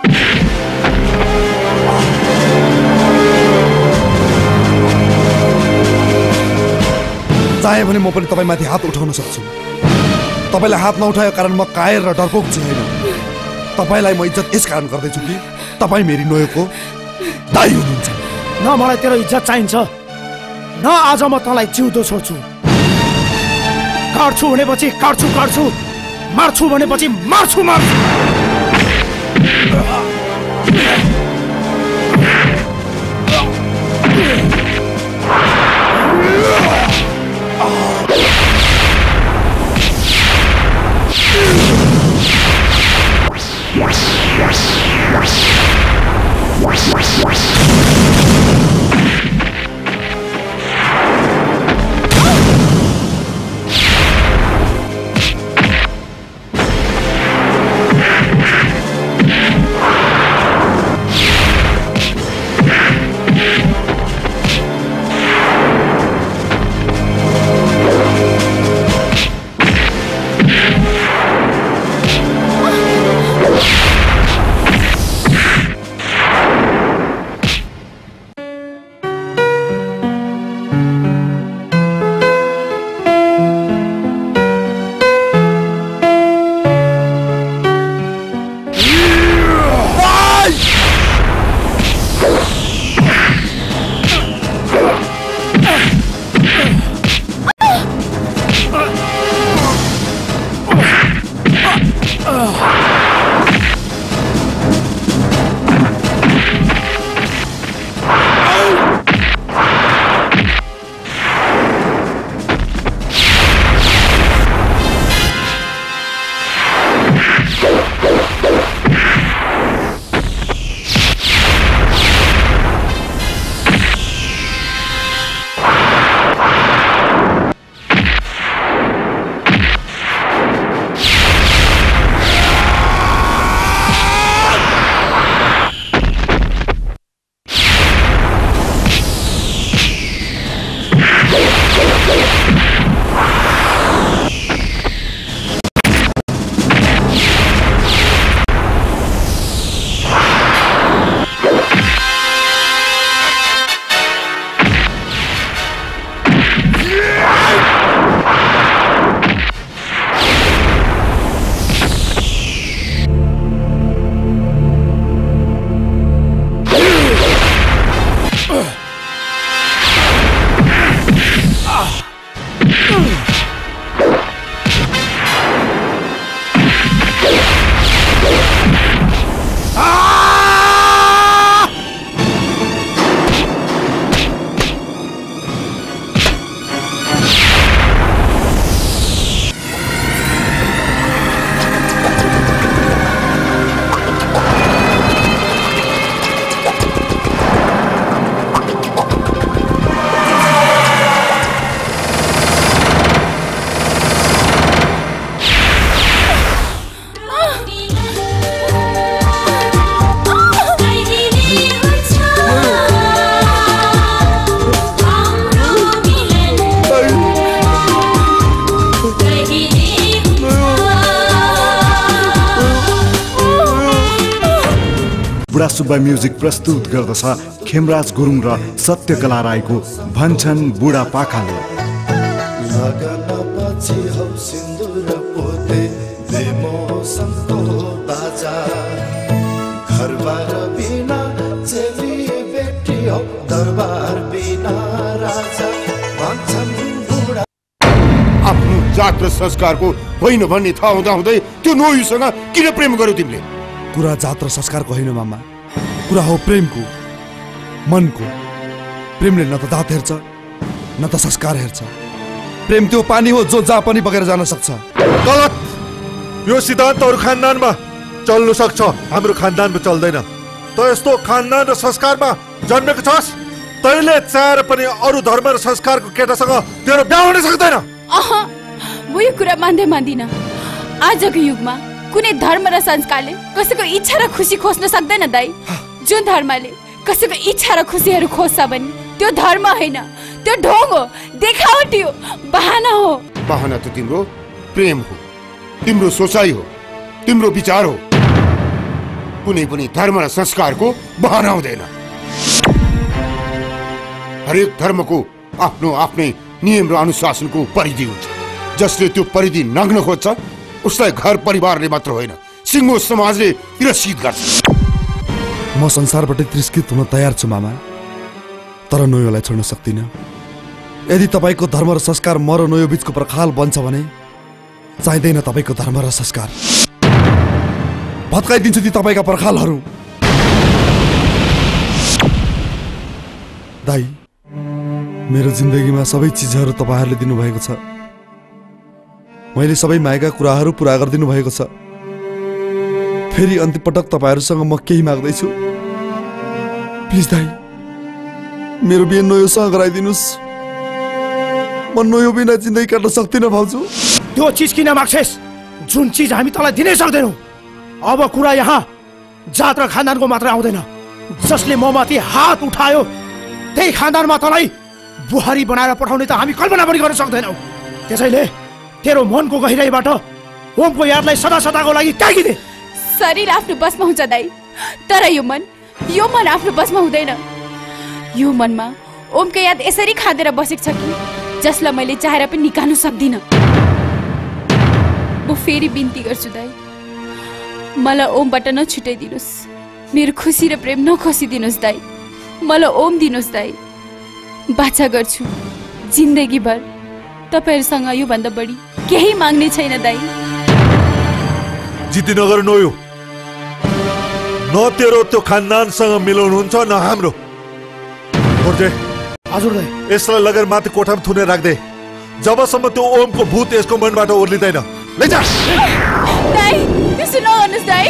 चाहे भने म पनि तपाईँमाथि हात उठाउन सक्छु। तपाईँलाई हात नउठाएको कारण म कायर र डरपोक छैन। तपाईँलाई म इज्जत यस कारण गर्दैछु कि तपाईँ मेरी नोयोको दाइ हुनुहुन्छ। न मलाई तेरो इज्जत चाहिन्छ, न आज म तँलाई जिउँदो छोड्छु। काट्छु भनेपछि काट्छु काट्छु, मार्छु भनेपछि मार्छु मार्छु। बुढा सुब्बा म्युजिक प्रस्तुत गर्दछ खेमराज गुरुङ र सत्यकला राईको भन्छन् बुढा पाखाले। लगनपछि हौ सिन्दुर पोते बेमौसमको बाजा घरबार बिना चेली बेटी हौ दरबार बिना राजा भन्छन् बुढा। आफ्नो जात र संस्कारको होइन भन्ने थाहा हुँदा हुँदै त्यो नोयुसँग किन प्रेम गर्यो तिमीले? कुरा जात र संस्कारको होइन मामा, कुरा हो प्रेमको, मनको। प्रेमले न त जात हेर्छ न त संस्कार हेर्छ। प्रेम त्यो पानी हो जो जहाँ पनि बगेर जान सक्छ। गलत। यो सिद्धान्त अरू खानदानमा चल्नु सक्छ, हाम्रो खानदानमा चल्दैन। त यस्तो खानदान र संस्कारमा जन्मेको छस्, तैँले चाहेर पनि अरू धर्म र संस्कारको केटासँग तेरो बिहा हुन सक्दैन। अह, म यो कुरा मान्दै मान्दिन। आजको युगमा कुनै धर्म र संस्कारले कसैको इच्छा र खुसी खोज्न सक्दैन दाइ। जुन धर्मले कसैको इच्छा र खुसीहरू खोज्छ भने त्यो धर्म होइन, त्यो ढोङ हो, देखावटी हो, बहाना हो। बहाना त तिम्रो प्रेम हो, तिम्रो सोचाइ हो, तिम्रो विचार हो। कुनै पनि धर्म र संस्कारको बहाना हुँदैन। हरेक धर्मको आफ्नो आफ्नै नियम र अनुशासनको परिधि हुन्छ। जसले त्यो परिधि नाग्न खोज्छ उसलाई घर परिवारले मात्र होइन सिङ्गो समाजले तिरस्कृत गर्छ। म संसारबाट तिरस्कृत हुन तयार छु मामा, तर नोयोलाई छोड्न सक्दिनँ। यदि तपाईँको धर्म र संस्कार म र नोयो बीचको पर्खाल बन्छ भने चाहिँदैन तपाईँको धर्म र संस्कार। भत्काइदिन्छु ती तपाईँका पर्खालहरू। दाइ, मेरो जिन्दगीमा सबै चिजहरू तपाईँहरूले दिनुभएको छ। मैले सबै मागेका कुराहरू पुरा गरिदिनु भएको छ। फेरि अन्तिम पटक तपाईँहरूसँग म केही माग्दैछु। प्लिज दाइ, मेरो बिहे नोयोसँग गराइदिनुहोस्। म नोयो बिना जिन्दगी काट्न सक्दिनँ भाउजू। त्यो चिज किन माग्छेस् जुन चिज हामी तँलाई दिनै सक्दैनौँ? अब कुरा यहाँ जात र खानदानको मात्र आउँदैन। जसले ममाथि हात उठायो त्यही खानदानमा तँलाई बुहारी बनाएर पठाउने त हामी कल्पना पनि गर्न सक्दैनौँ। त्यसैले तेरो मनको गहिराईबाट ओमको यादलाई सदा सदाको लागि त्यागिदे। शरीर आफ्नो बसमा हुन्छ दाइ, तर यो मन यो मन आफ्नो बसमा हुँदैन। यो मनमा ओमको याद यसरी खाँदेर बसेको छ कि जसलाई मैले चाहेर पनि निकाल्नु सक्दिनँ। म फेरि बिन्ती गर्छु दाइ, मलाई ओमबाट नछुटाइदिनुहोस्। मेरो खुसी र प्रेम नखसिदिनुहोस् दाइ। मलाई ओम दिनुहोस् दाइ। बाचा गर्छु जिन्दगीभर तपाईँहरूसँग योभन्दा बढी केही माग्ने छैन दाइ। जिद्दी नगर नोयो, न तेरो त्यो खानदानसँग मिलाउनु हुन्छ न हाम्रो। हजुर दाइ, यसलाई लगेर माथि कोठामा थुनेर राख्दे जबसम्म त्यो ओमको भूत यसको मनबाट ओर्लिँदैन। लैजा दाइ, त्यसो नगर्नुहोस् दाइ।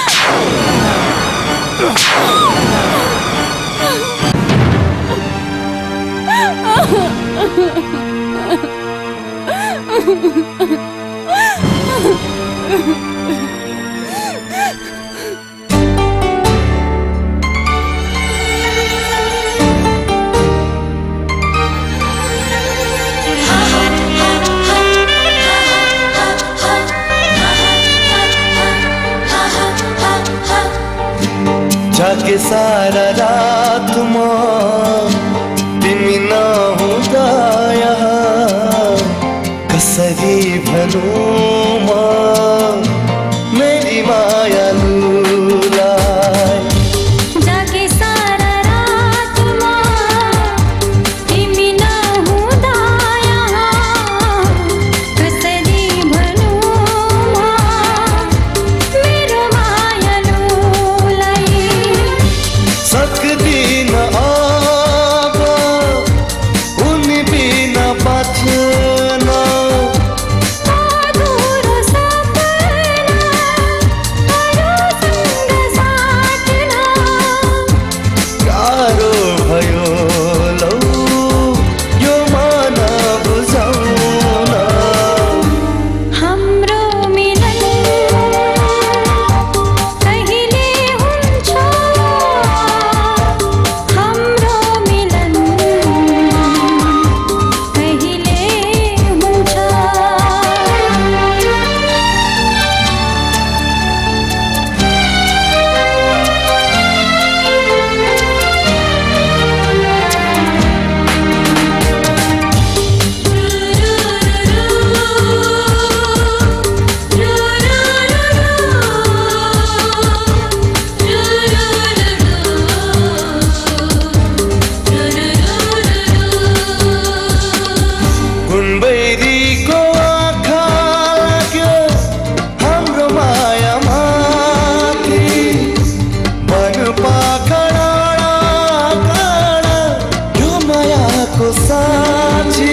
जागे सारा रात म तिमी नहुँदा यहाँ कसरी भनौँ म मेरी मायालुलाई। जागे सारा रात म तिमी नहुँदा यहाँ कसरी भनौँ म मेरो मायालुलाई। सक्दिन को साथी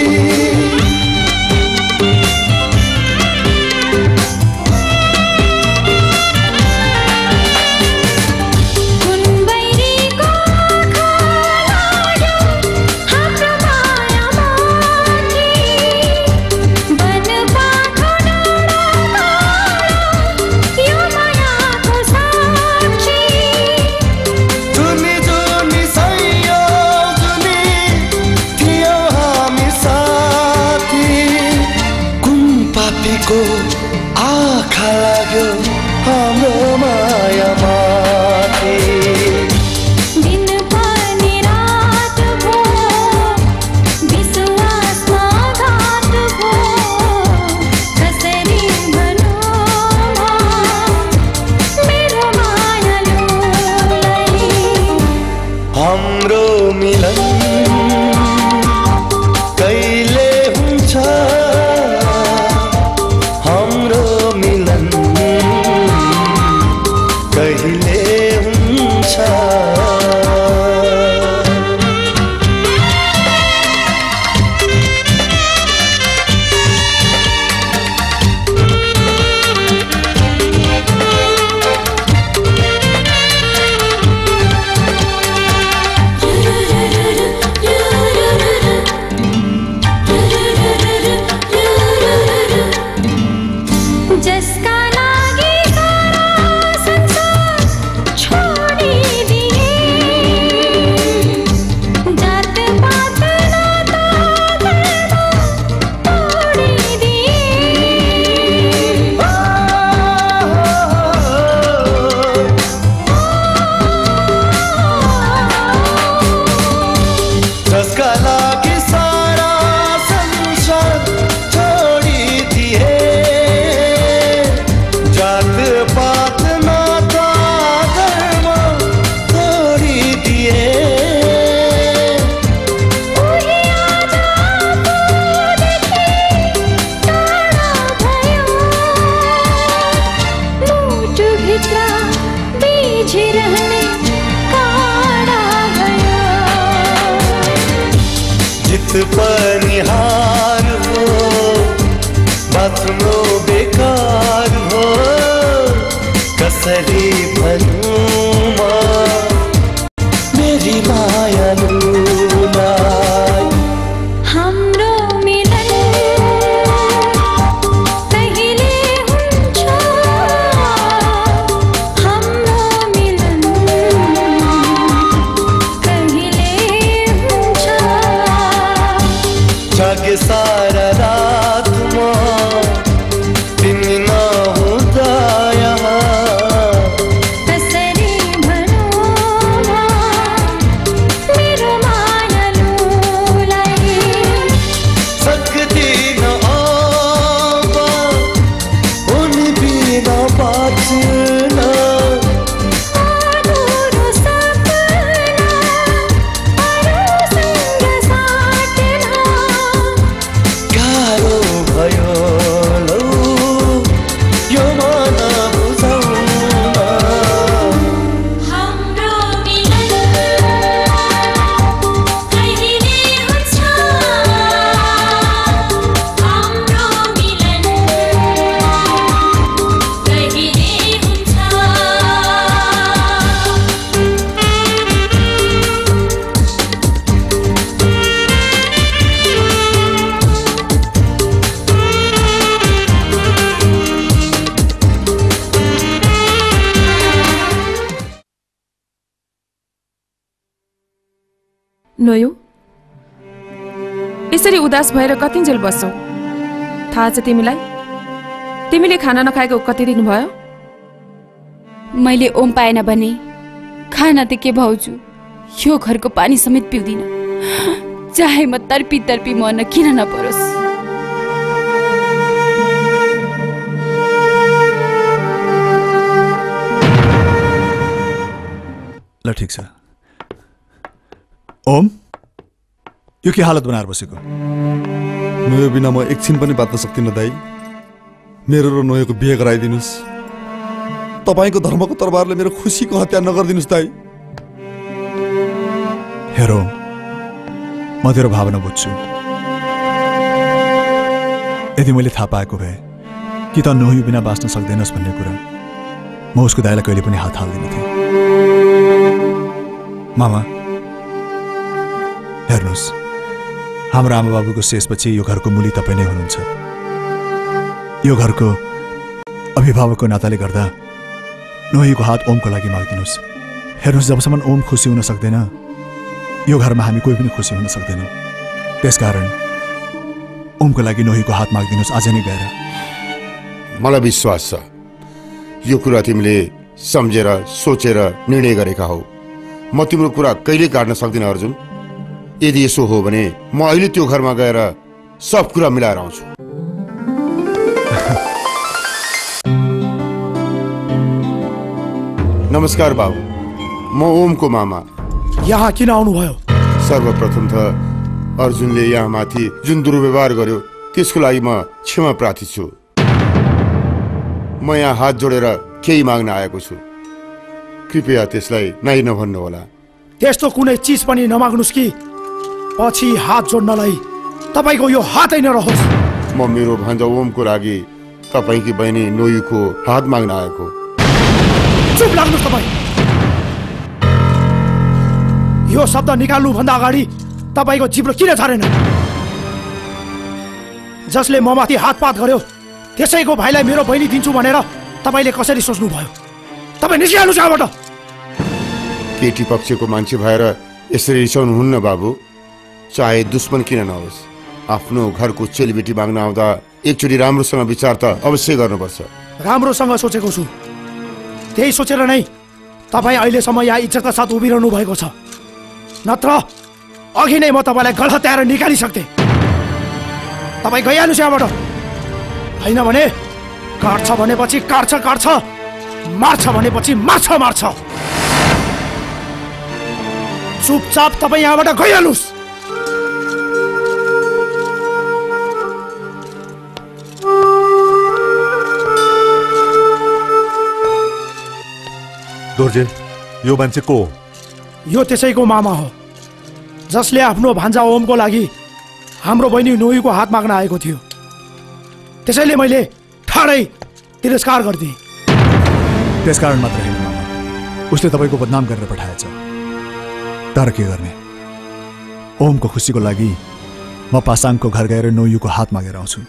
को आँखा लाग्यो हाम्रो माया माथि दिन पनि रात भो विश्वासमा घात भो कसरी भनौँ मेरो मायालुलाई हाम्रो मिलन कहिले हुन्छ हाम्रो मिलन कहिले हुन्छ जसका लागि सारा संसार छोडिदिए जात पात नाता धर्म तोडिदिए जसका लागि सारा संसार छोडिदिए जात पात नाता धर्म तोडिदिए उही आज आफूदेखि टाढा भयो मुटुभित्र बिझिरहने काँडा भयो जित पनि हार हो बाँच्नु बेकार हो कसरी भनौँ म मेरी मायालुलाई हाम्रो मिलन कहिले हुन्छ हाम्रो मिलन कहिले हुन्छ जागे सारा रात म तिमी नहुँदा यहाँ कसरी भनौँ मेरो मायालुलाई सक्दिन अब उनी बिना बाँच्न अधुरो सपना अरूसँग साट्न गाह्रो भयो लौ यो मन बुझाउन हाम्रो मिलन कहिले हुन्छ हाम्रो मिलन कहिले हुन्छ नोयो यसरी उदास भएर कतिन्जेल बस्छौ थाहा छ तिमीलाई तिमीले खाना नखाएको कति दिन भयो मैले ओम पाएन भने खाना त के भाउजू यो घरको पानी समेत पिउँदिन चाहे म तर्पी तर्पी मर्न किन नपरोस् ल ठिक छ ओम यो के हालत बनाएर बसेको नोयो बिना म एकछिन पनि बाँच्न सक्दिनँ दाइ मेरो र नोयोको बिहे गराइदिनुहोस् तपाईँको धर्मको तरबारले मेरो खुसीको हत्या नगरिदिनुहोस् दाइ हेरो म तेरो भावना बुझ्छु। यदि मैले थाहा पाएको भए कि त नोही बिना बाँच्न सक्दैनस् भन्ने कुरा म उसको दाइलाई कहिले पनि हात हाल्दिन थिएँ। मामा हेर्नुहोस्, हाम्रो आमा बाबुको शेषपछि यो घरको मूली तपाईँ नै हुनुहुन्छ। यो घरको अभिभावकको नाताले गर्दा नोहीको हात ओमको लागि मागिदिनुहोस्। हेर्नुहोस्, जबसम्म ओम खुसी हुन सक्दैन यो घरमा हामी कोही पनि खुसी हुन सक्दैनौँ। त्यसकारण ओमको लागि नोहीको हात मागिदिनुहोस् आज नै गएर। मलाई विश्वास छ यो कुरा तिमीले सम्झेर सोचेर निर्णय गरेका हौ। म तिम्रो कुरा कहिले काट्न सक्दिनँ अर्जुन। यदि यसो हो भने म अहिले त्यो घरमा गएर सब कुरा मिलाएर आउँछु। नमस्कार बाबु, म ओमको मामा। यहाँ किन आउनुभयो? सर्वप्रथम त अर्जुनले यहाँ माथि जुन दुर्व्यवहार गर्यो त्यसको लागि म क्षमा प्रार्थी छु। म यहाँ हात जोडेर केही माग्न आएको छु, कृपया त्यसलाई नाइ नभन्नु होला। त्यस्तो कुनै चिज पनि नमाग्नुस् कि पछि हात जोड्नलाई तपाईको यो हातै नरहोस्। म मेरो भान्जा ओमको लागि तपाईँकी बहिनी नोयुको हात माग्न आएको। चुप लाग्नुस् तपाईँ। यो शब्द निकाल्नु भन्दा अगाडि तपाईको जिब्रो किन छाडेन? जसले ममाथि हातपात गर्यो त्यसैको भाइलाई मेरो बहिनी दिन्छु भनेर तपाईले कसरी सोच्नुभयो? तपाईँ निस्किहाल्नुस् यहाँबाट। केटी पक्षको मान्छे भएर यसरी रिसाउनुहुन्न बाबु। चाहे दुश्मन किन नहोस्, आफ्नो घरको चेलीबेटी माग्न आउँदा एकचोटि राम्रोसँग विचार त अवश्य गर्नुपर्छ। राम्रोसँग सोचेको छु, त्यही सोचेर नै तपाईँ अहिलेसम्म यहाँ इज्जतका साथ उभिरहनु भएको छ। नत्र अघि नै म तपाईँलाई गलत्याएर निकालिसक्थेँ। तपाईँ गइहाल्नुहोस् यहाँबाट। होइन भने काट्छ भनेपछि काट्छ काट्छ, मार्छ भनेपछि मार्छ मार्छ। चुपचाप तपाईँ यहाँबाट गइहाल्नुहोस्। दोर्जे, यो मान्छे को? यो त्यसैको मामा हो जसले आफ्नो भान्जा ओमको लागि हाम्रो बहिनी नोहीको हात माग्न आएको थियो। त्यसैले मैले ठाडै तिरस्कार गरिदिएँ। त्यसकारण मात्र होइन मामा, उसले तपाईँको बदनाम गरेर पठाएछ। तर के गर्ने, ओमको खुसीको लागि म पासाङको घर गएर नोयुको हात मागेर आउँछु।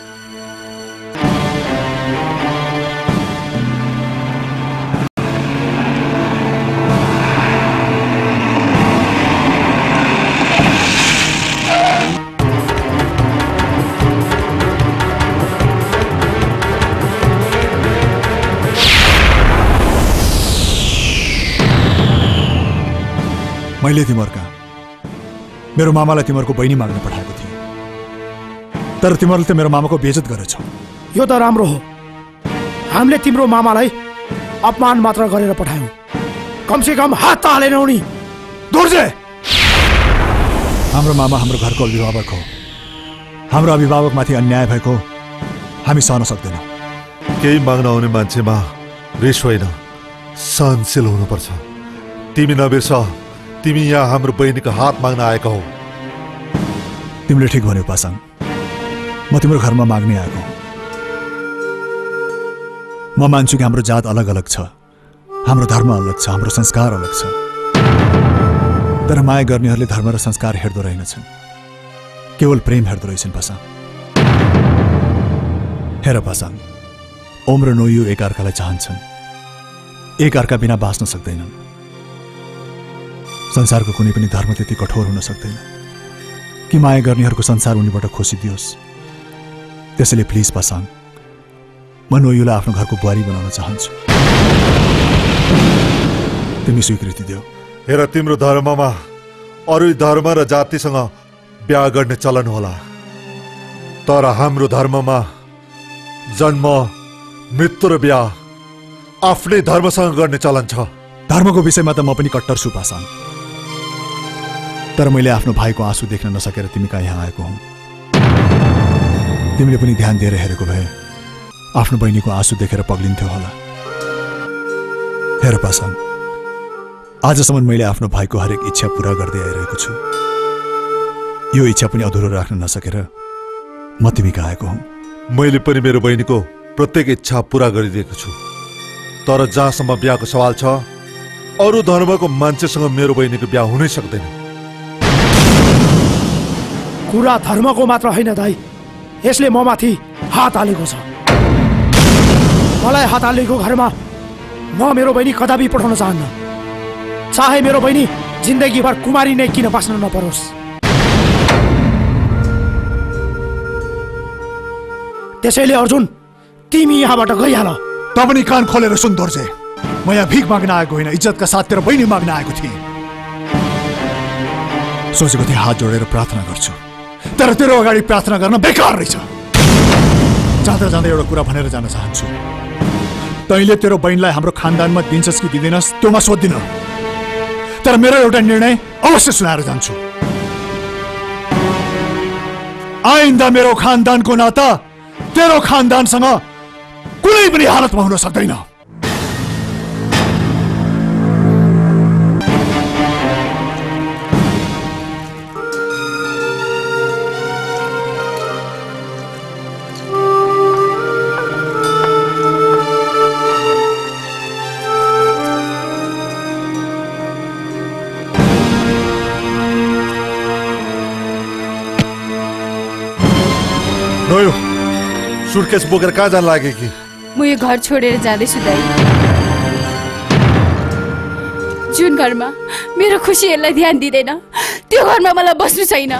मैले तिमीहरूका मेरो मामालाई तिमीहरूको बहिनी माग्न पठाएको थिएँ, तर तिमीहरूले त मेरो मामाको बेइज्जत गरेछौ। यो त राम्रो हो, हामीले तिम्रो मामालाई अपमान मात्र गरेर पठायौँ, कमसे कम हात त हालेनौ नि। दोर्जे, हाम्रो मामा हाम्रो घरको अभिभावक हो। हाम्रो अभिभावकमाथि अन्याय भएको हामी सहन सक्दैनौँ। केही माग्न आउने मान्छेमा रिस होइन, सहनशील हुनुपर्छ। तिमी नबिर्स, तिमी यहाँ हाम्रो बहिनीको हात माग्न आएका हौ। तिमीले ठिक भन्यौ पासाङ, म तिम्रो घरमा माग्ने आएको हुँ। म मान्छु कि हाम्रो जात अलग अलग छ, हाम्रो धर्म अलग छ, हाम्रो संस्कार अलग छ। तर माया गर्नेहरूले धर्म र संस्कार हेर्दो रहेनछन्, केवल प्रेम हेर्दो रहेछन् पासाङ। हेर पासाङ, ओम र नोयु एकअर्कालाई चाहन्छन्, एकअर्का बिना बाँच्न सक्दैनन्। संसारको कुनै पनि धर्म त्यति कठोर हुन सक्दैन कि माया गर्नेहरूको संसार उनीबाट खुसी दियोस्। त्यसैले प्लिज पासाङ, म नोयुलाई आफ्नो घरको बुहारी बनाउन चाहन्छु। तिमी स्वीकृति देऊ। हेर, तिम्रो धर्ममा अरू धर्म र जातिसँग बिहा गर्ने चलन होला, तर हाम्रो धर्ममा जन्म, मृत्यु र बिहा आफ्नै धर्मसँग गर्ने चलन छ। धर्मको विषयमा त म पनि कट्टर छु पासाङ, तर मैले आफ्नो भाइको आँसु देख्न नसकेर तिमी कहाँ यहाँ आएको हुँ। तिमीले पनि ध्यान दिएर हेरेको भए आफ्नो बहिनीको आँसु देखेर पग्लिन्थ्यो होला। हेर पासाङ, आजसम्म मैले आफ्नो भाइको हरेक इच्छा पूरा गर्दै आइरहेको छु। यो इच्छा पनि अधुरो राख्न नसकेर म तिमी कहाँ आएको हुँ। मैले पनि मेरो बहिनीको प्रत्येक इच्छा पूरा गरिदिएको छु, तर जहाँसम्म बिहाको सवाल छ, अरू धर्मको मान्छेसँग मेरो बहिनीको बिहा हुनै सक्दैन। कुरा धर्मको मात्र होइन दाइ, यसले म माथि हात हालेको छ। मलाई हात हालेको घरमा म मेरो बहिनी कदापि पठाउन चाहन्न, चाहे मेरो बहिनी जिन्दगीभर कुमारी नै किन बाँच्न नपरोस्। त्यसैले अर्जुन, तिमी यहाँबाट गइहाल। त पनि कान खोलेर सुन दोर्जे, म यहाँ भिख माग्न आएको होइन, इज्जतका साथ तेरो बहिनी माग्न आएको थिएँ। सोचेको थिएँ हात जोडेर प्रार्थना गर्छु, तर तेरो अगाडि प्रार्थना गर्न बेकार रहेछ। जाँदा जाँदा एउटा कुरा भनेर जान चाहन्छु, तैँले तेरो बहिनीलाई हाम्रो खानदानमा दिन्छस् कि दिँदैनस् त्यो म सोध्दिन, तर मेरो एउटा निर्णय अवश्य सुनाएर जान्छु। आइन्दा मेरो खानदानको नाता तेरो खानदानसँग कुनै पनि हालतमा हुन सक्दैन। नोयो, सुटकेस बोकेर कहाँ जान लागे कि? म यो घर छोडेर जाँदैछु दाइ। जुन घरमा मेरो खुसीहरूलाई ध्यान दिँदैन त्यो घरमा मलाई बस्नु छैन।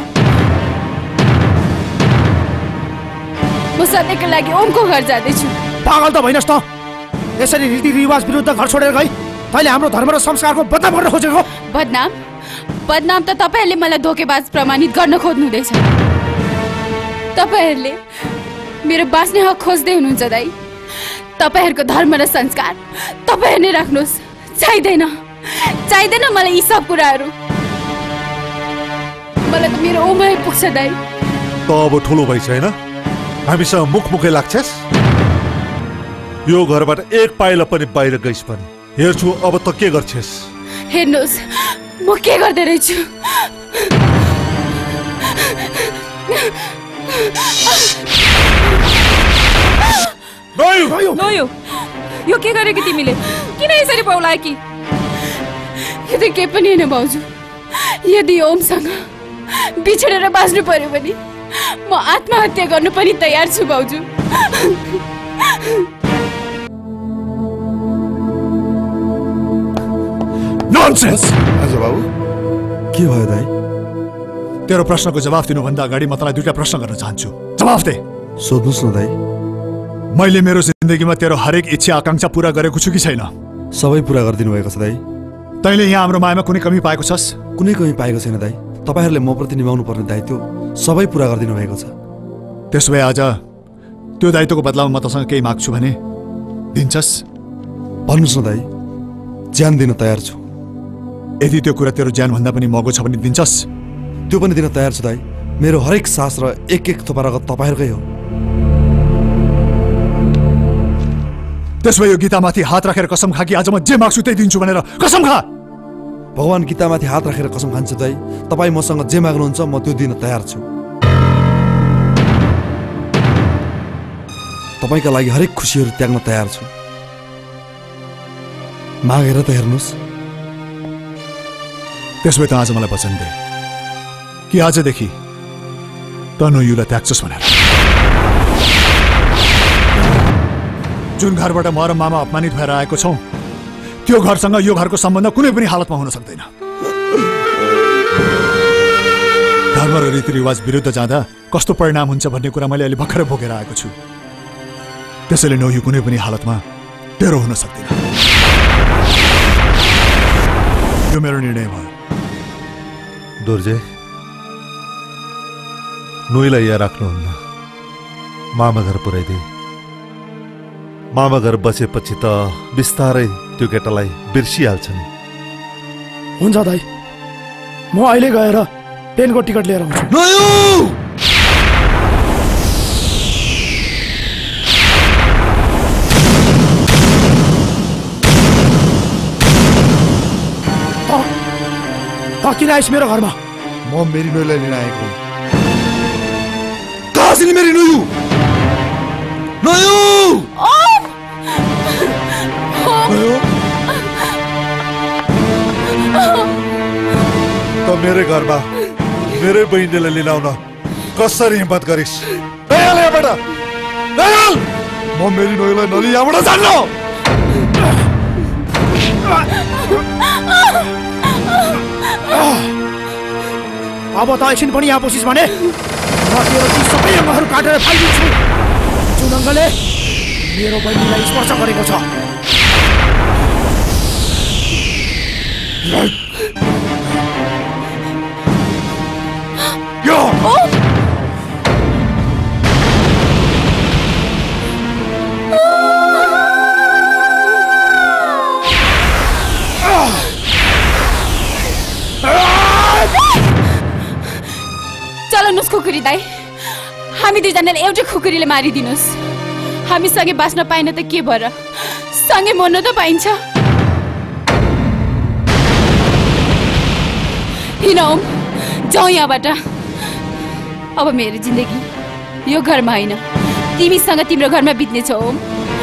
म सधैँको लागि ओमको घर जाँदैछु। पागल त भइनस् त? यसरी रीतिरिवाज विरुद्ध घर छोडेर गई तैँले हाम्रो धर्म र संस्कारको बदनाम गर्न खोजेको? बदनाम बदनाम त तपाईँहरूले मलाई धोकेबाज प्रमाणित गर्न खोज्नु हुँदैछ। तपाईँहरूले मेरो बाँच्ने हक खोज्दै हुनुहुन्छ दाइ। तपाईँहरूको धर्म र संस्कार तपाईँहरू नै राख्नुहोस्, चाहिँदैन चाहिँदैन मलाई यी सब कुराहरू। मलाई त मेरो उमै पुग्छ दाइ। त अब ठुलो भइस होइन, हामीसँग मुखमुखै लाग्छस्। यो घरबाट एक पाइला पनि बाहिर गइस पनि हेर्छु अब त के गर्छस्। हेर्नुहोस् म के गर्दै रहेछु। नोयो नोयो यो के गरेकी तिमीले? किन यसरी पौलाए कि? यो त के पनि होइन भाउजू, यदि ओमसँग बिछडेर बाँच्नु पर्यो भने म आत्महत्या गर्नु पनि तयार छु भाउजू। नॉनसेन्स। हजुर बाबु, के भयो दाइ? तेरो प्रश्नको जवाफ दिनुभन्दा अगाडि म तँलाई दुईटा प्रश्न गर्न चाहन्छु, जवाफ दे। सोध्नुहोस् न दाइ। मैले मेरो जिन्दगीमा तेरो हरेक इच्छा आकांक्षा पूरा गरेको छु कि छैन? सबै पूरा गरिदिनु भएको छ दाइ। तैँले यहाँ हाम्रो मायामा कुनै कमी पाएको छस्? कुनै कमी पाएको छैन दाइ। तपाईँहरूले म प्रति निभाउनु पर्ने दायित्व सबै पूरा गरिदिनु भएको छ। त्यसो भए आज त्यो दायित्वको बदलामा म तँसँग केही माग्छु भने दिन्छस्? भन्नुहोस् न दाइ, ज्यान दिन तयार छु। यदि त्यो कुरा तेरो ज्यानभन्दा पनि महँगो छ भने दिन्छस्? त्यो पनि दिन तयार छु दाइ। मेरो हरेक सास र एक एक थोपा रगत तपाईँहरूकै हो। त्यसो भए यो गीतामाथि हात राखेर कसम खा कि आज म जे माग्छु त्यही दिन्छु भनेर कसम खा। भगवान गीतामाथि हात राखेर कसम खान्छु दाइ, तपाईँ मसँग जे माग्नुहुन्छ म त्यो दिन तयार छु। तपाईँका लागि हरेक खुसीहरू त्याग्न तयार छु। मागेर त हेर्नुहोस्। त्यसो भए त आज मलाई वचन दे कि आजदेखि त नोयुलाई त्याग्छस् भनेर। जुन घरबाट म र मामा अपमानित भएर आएको छौँ त्यो घरसँग यो घरको सम्बन्ध कुनै पनि हालतमा हुन सक्दैन। धर्म र रीतिरिवाज विरुद्ध जाँदा कस्तो परिणाम हुन्छ भन्ने कुरा मैले अहिले भर्खरै भोगेर आएको छु। त्यसैले नोयु कुनै पनि हालतमा तेरो हुन सक्दैन। यो मेरो निर्णय भयो। दोर्जे, नोईलाई यहाँ राख्नुहुन्न, मामा घर पुर्याइदिए। मामा घर बसेपछि त बिस्तारै त्यो केटालाई बिर्सिहाल्छ नि। हुन्छ दाइ, म अहिले गएर ट्रेनको टिकट लिएर आउँछु। किन आइस मेरो घरमा? म मेरी नोईलाई लिन आएको। कहाँ मेरी नोयू नोयू नोयू त मेरै घरमा मेरै बहिनीलाई लिन आउन कसरी हिम्मत गरिस् दयाल यहाँबाट दयाल म मेरी नोयूलाई नलि यहाँबाट जान्न अब त एकछिन पनि यहाँ बसिस् भने म तेरो ती सबै अङ्गहरू काटेर फालिदिन्छु जुन अङ्गले मेरो बहिनीलाई स्पर्श गरेको छ। चल्नुहोस् खुकुरी दाई, हामी दुईजनाले एउटै खुकुरीले मारिदिनुहोस्। हामी सँगै बाँच्न पाएन त के भएर, सँगै मर्न त पाइन्छ। हिँड ओम, जाउँ यहाँबाट। अब मेरो जिन्दगी यो घरमा होइन, तिमीसँग तिम्रो घरमा बित्नेछ ओम।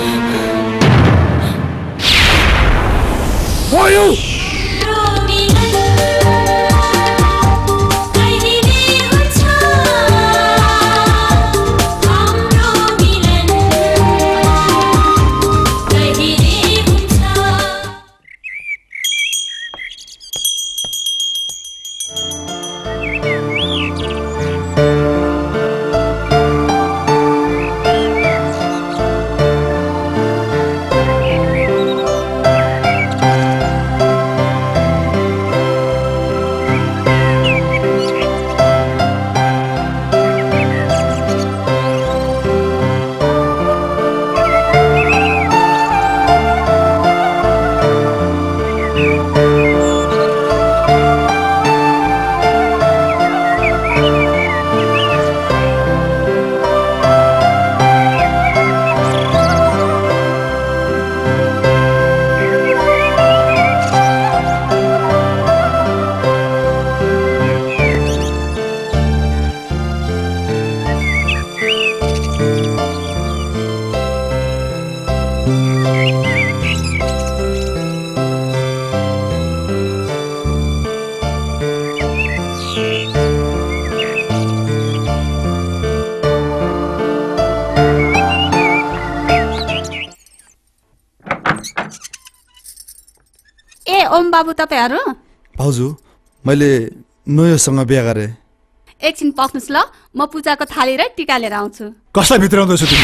ओम बाबु तपाईहरु? भाउजू, मैले नोयोसँग बिहे गरे। एकछिन पक्नुस् ल, म पूजाको थाली र टीका लिएर आउँछु। कसलाई भित्राउँदैछौ तिमी?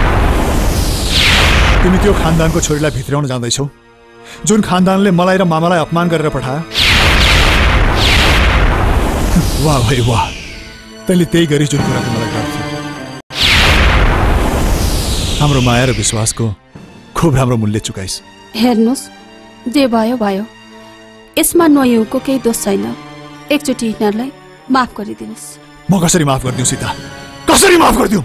तिमी त्यो खानदानको छोरीलाई भित्राउन जाँदैछौ जुन खानदानले मलाई र मामालाई अपमान गरेर पठायो। वाह भाइ वाह, तैँले त्यही गरी जुन कुराको मलाई डर थियो। हाम्रो माया र विश्वासको खुब राम्रो मूल्य चुकाइस्। हेर्नुस्, जे भयो भयो, यसमा नोयुको केही दोष छैन। एकचोटि यिनीहरूलाई माफ गरिदिनुस्। म कसरी माफ गरिदिउँ सीता, कसरी माफ गरिदिउँ?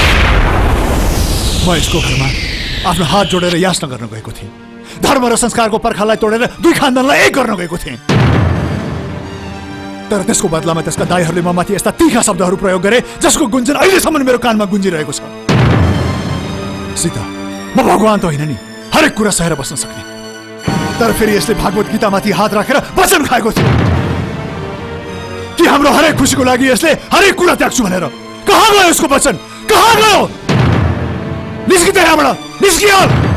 म यसको घरमा आफ्नो हात जोडेर याचना गर्न गएको थिएँ। धर्म र संस्कारको पर्खाललाई तोडेर दुई खानदानलाई एक गर्न गएको थिएँ। तर त्यसको बदलामा त्यसका दाइहरूले म माथि यस्ता तीखा शब्दहरू प्रयोग गरे जसको गुन्जन अहिलेसम्म मेरो कानमा गुन्जिरहेको छ। सीता, म भगवान त होइन नि, हरेक कुरा सहेर बस्न सक्ने। तर फेरि यसले भागवत गीतामाथि हात राखेर वचन खाएको थियो कि हाम्रो हरेक खुसीको लागि यसले हरेक कुरा त्याग्छु भनेर। कहाँ गयो यसको वचन? कहाँ गयो? निस्कित यहाँबाट, निस्कियो।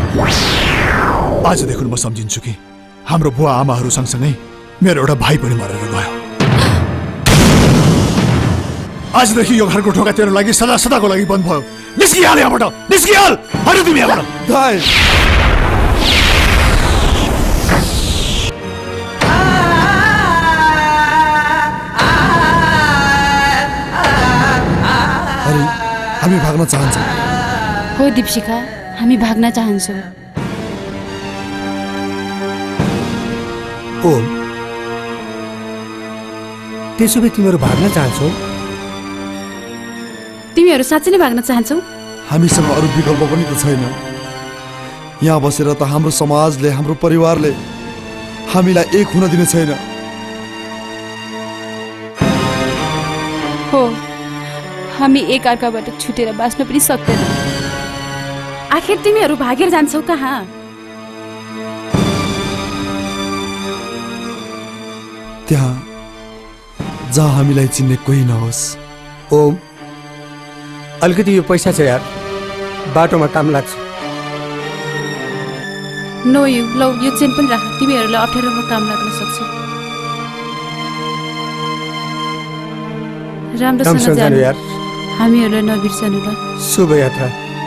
आजदेखि म सम्झिन्छु कि हाम्रो बुवा आमाहरू सँगसँगै मेरो एउटा भाइ पनि मरेर गयो। आजदेखि यो घरको ढोका तेरो लागि सदा सदाको लागि बन्द भयो। निस्किहाल यहाँबाट, निस्किहाल। हरु तिमी यहाँबाट। दाइ, हामी भाग्न चाहन्छौँ। हो दीपशिखा, हामी भाग्न चाहन्छौँ। ओम, त्यसो भए तिमीहरू भाग्न चाहन्छौ? तिमीहरू साँच्चै नै भाग्न चाहन्छौ? हामीसँग अरू विकल्प पनि त छैन। यहाँ बसेर त हाम्रो समाजले, हाम्रो परिवारले हामीलाई एक हुन दिने छैन। हो, हामी एक अर्काबाट छुटेर बाँच्न पनि सक्दैनौँ। आखिर तिमीहरू भागेर जान्छौ कहाँ? त्यहाँ जहाँ हामीलाई चिन्ने कोही नहोस्। ओम, अलिकति यो पैसा छ यार, बाटोमा काम लाग्छ। नो यु, लौ यो चेन पनि राख, तिमीहरूलाई अप्ठ्यारोमा काम लाग्न सक्छ। राम्रोसँग जानु यार, हामीहरूलाई नबिर्सनु ल। शुभ यात्रा।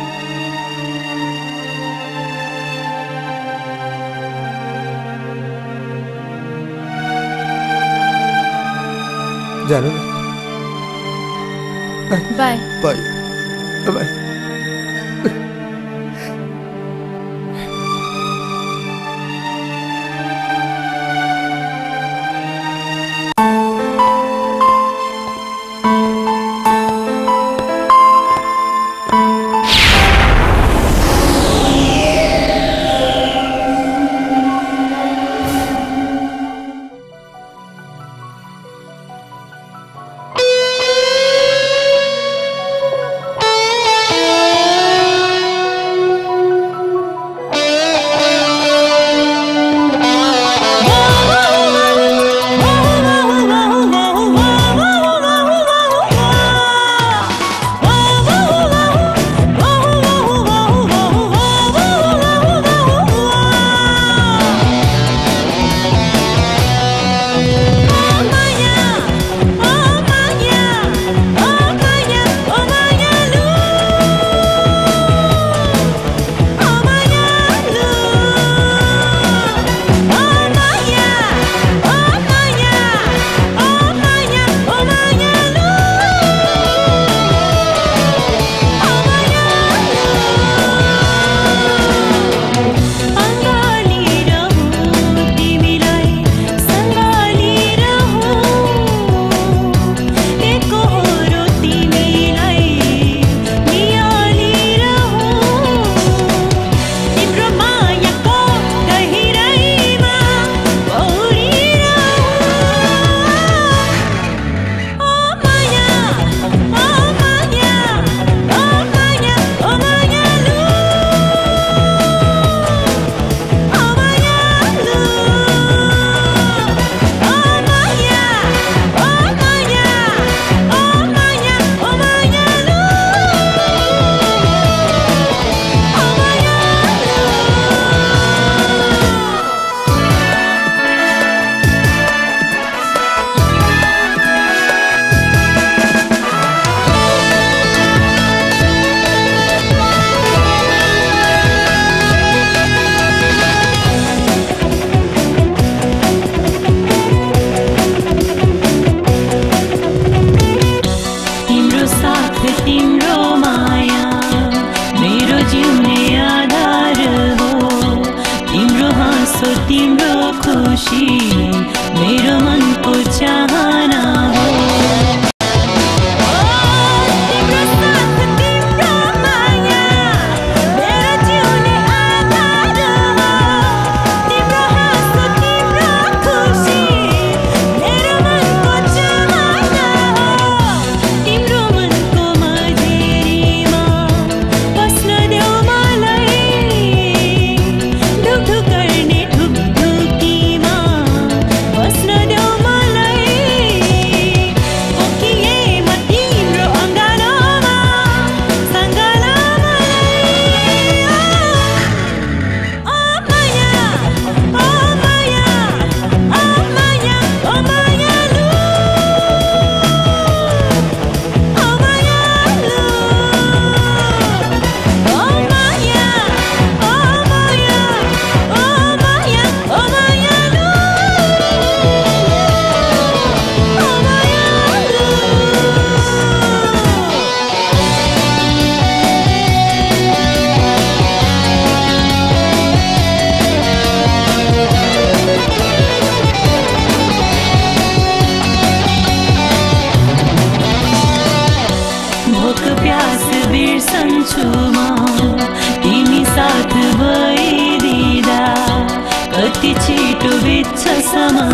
जानु बाय बाय बाय।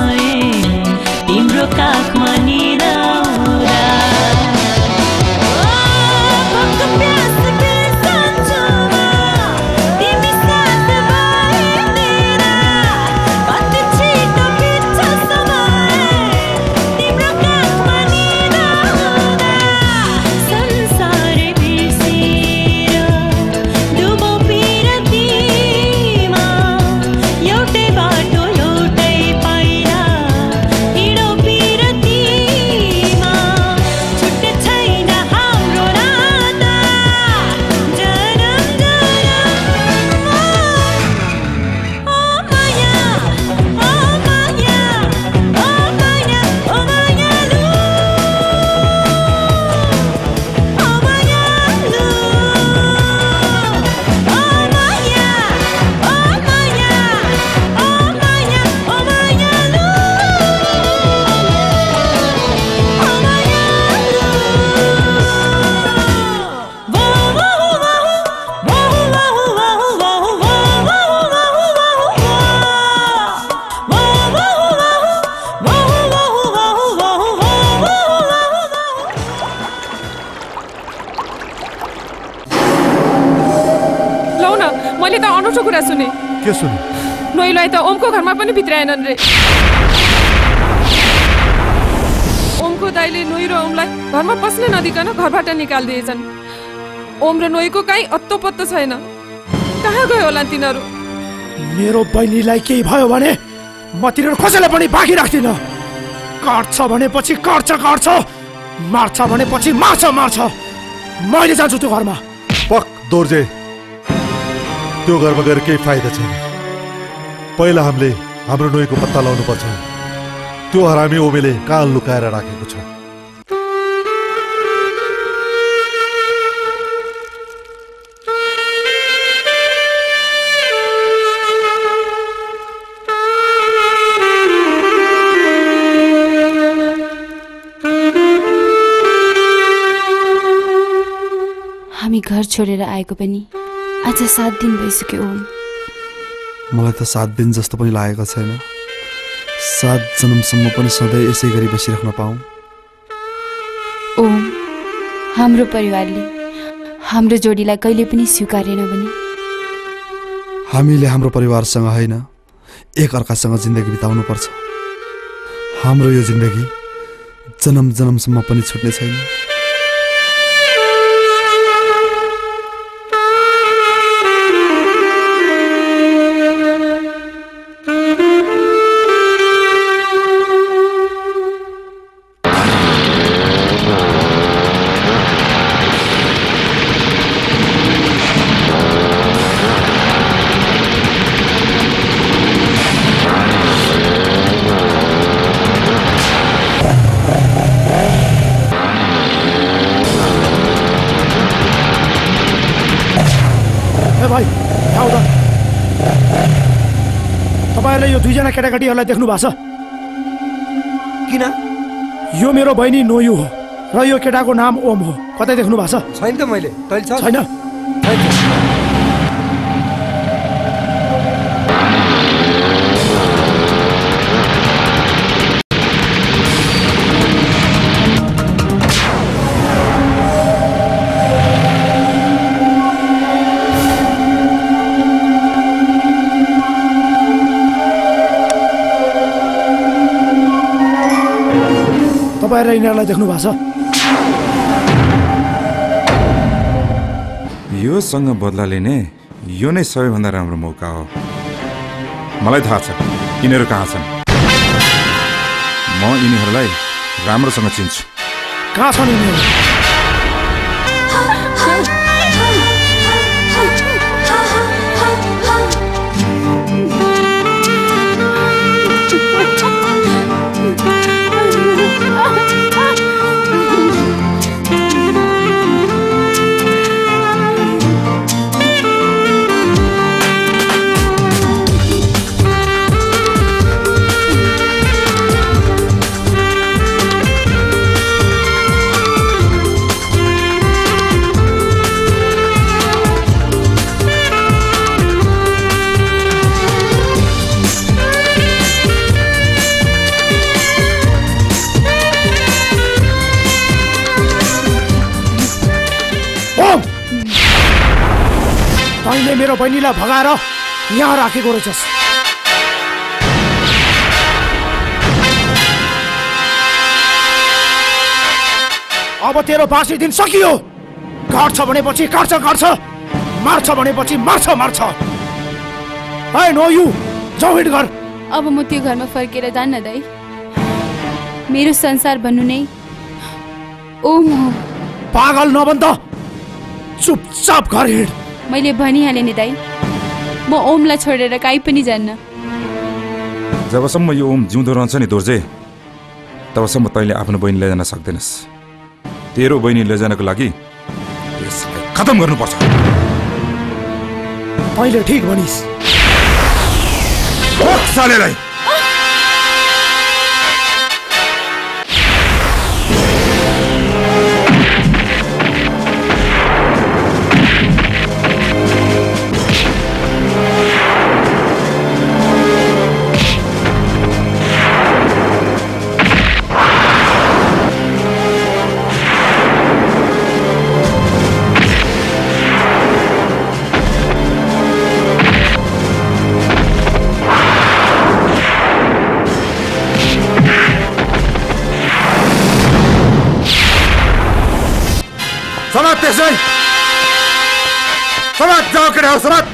तिम्रो काखमा निदाउँदा एउटा कुरा सुने के सुने नोइलाई त ओमको घरमा पनि भित्राएनन् रे ओमको दाइले नोइ र ओमलाई घरमा पस्न नदिकन घरबाट निकालिदिएछन् ओम र नोइको कहीँ अत्तो पत्तो छैन कहाँ गयो होला तिनीहरू मेरो बहिनीलाई केही भयो भने म तिनीहरू कसैलाई पनि बाँकी राख्दिन काट्छ भनेपछि काट्छ काट्छ मार्छ भनेपछि मार्छ मार्छ मैले जान्छु त्यो घरमा पक दोर्जे त्यो घरमा गएर केही फाइदा छैन पहिला हामीले हाम्रो नोइको पत्ता लगाउनु पर्छ त्यो हरामी ओमेले कहाँ लुकाएर राखेको छ हामी घर छोडेर आएको पनि आज सात दिन भइसक्यो ओम मलाई त सात दिन जस्तो पनि लागेको छैन सात जन्मसम्म पनि सधैँ यसै गरी बसिराख्न पाऊँ ओम हाम्रो परिवारले हाम्रो जोडीलाई कहिले पनि स्वीकारेन भने हामीले हाम्रो परिवारसँग होइन एक अर्कासँग जिन्दगी बिताउनु पर्छ हाम्रो यो जिन्दगी जन्म जन्मसम्म पनि छुट्ने छैन तपाईँहरूले यो दुईजना केटाकेटीहरूलाई देख्नु भएको छ किन यो मेरो बहिनी नोयु हो र यो केटाको नाम ओम हो कतै देख्नु भएको छ छैन त मैले तैले छ छैन तपाईँहरूले यिनीहरूलाई देख्नु भएको छ योसँग बदला लिने यो नै सबैभन्दा राम्रो मौका हो मलाई थाहा छ यिनीहरू कहाँ छन् म यिनीहरूलाई राम्रोसँग चिन्छु कहाँ छन् यिनीहरू तैँले मेरो बहिनीलाई भगाएर यहाँ राखेको रहेछस् अब तेरो बाँसी दिन सकियो काट्छ भनेपछि काट्छ काट्छ मार्छ भनेपछि मार्छ मार्छ है नो यु जाऊ हिँड घर अब म त्यो घरमा फर्केर जान्न दाइ मेरो संसार भन्नु नै ओम हो पागल नबन त चुपचाप घर हिँड मैले भनिहालेँ नि दाइ म ओमलाई छोडेर काहीँ पनि जान्न जबसम्म यो ओम जिउँदो रहन्छ नि दोर्जे तबसम्म तैँले आफ्नो बहिनी लैजान सक्दैनस् तेरो बहिनी लैजानको लागि यसलाई खतम गर्नुपर्छ तैँले ठिक भनिस् सालेलाई समात त्यसै समात जाओ केटाहरू समात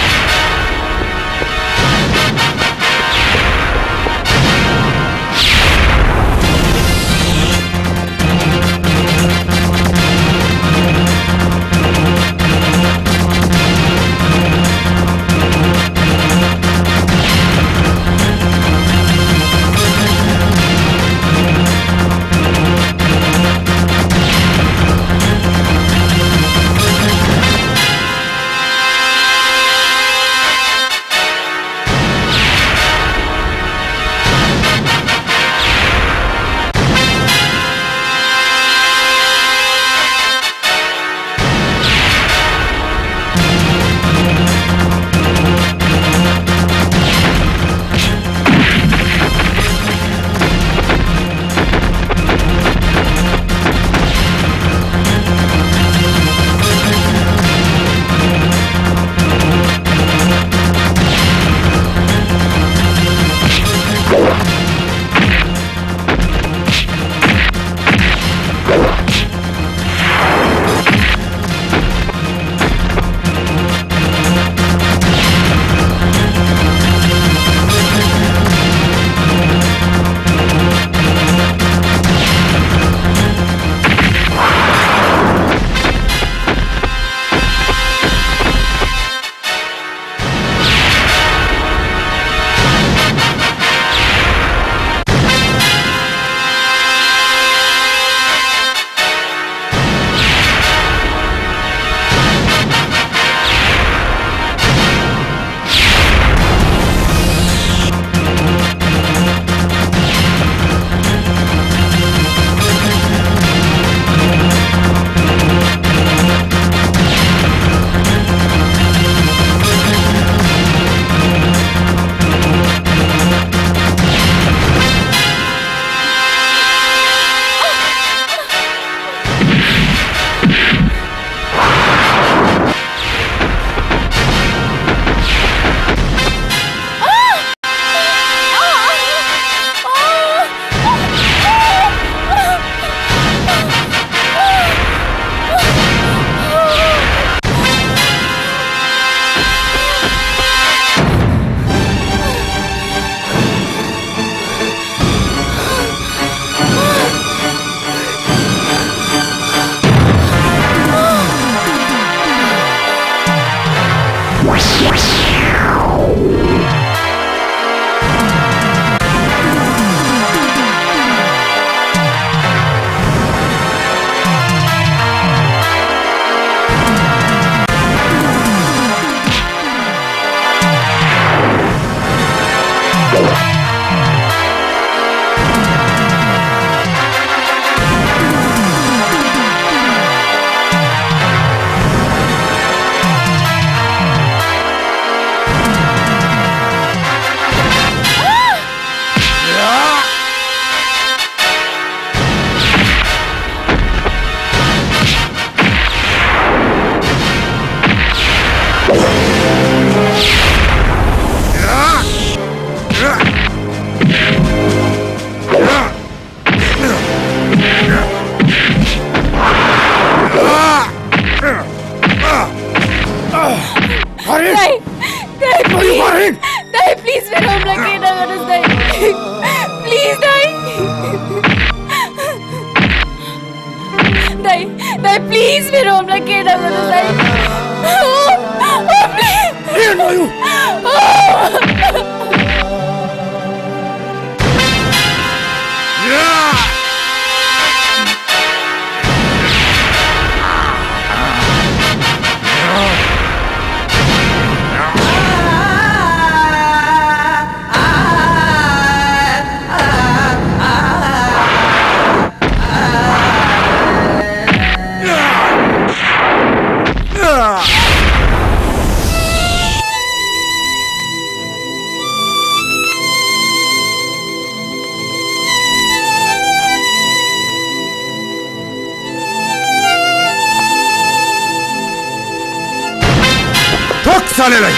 सालेलाई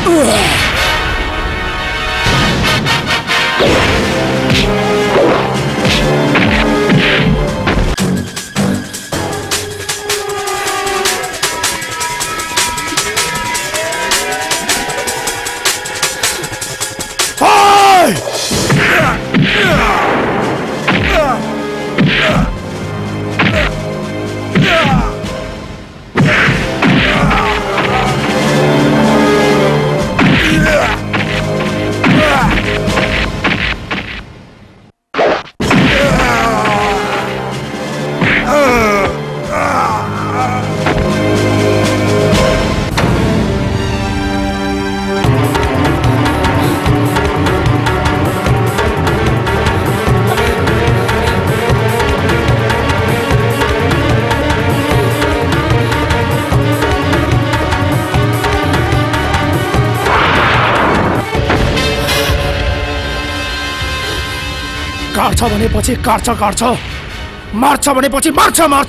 काट्छ भनेपछि काट्छ काट्छ मार्छ भनेपछि मार्छ मार्छ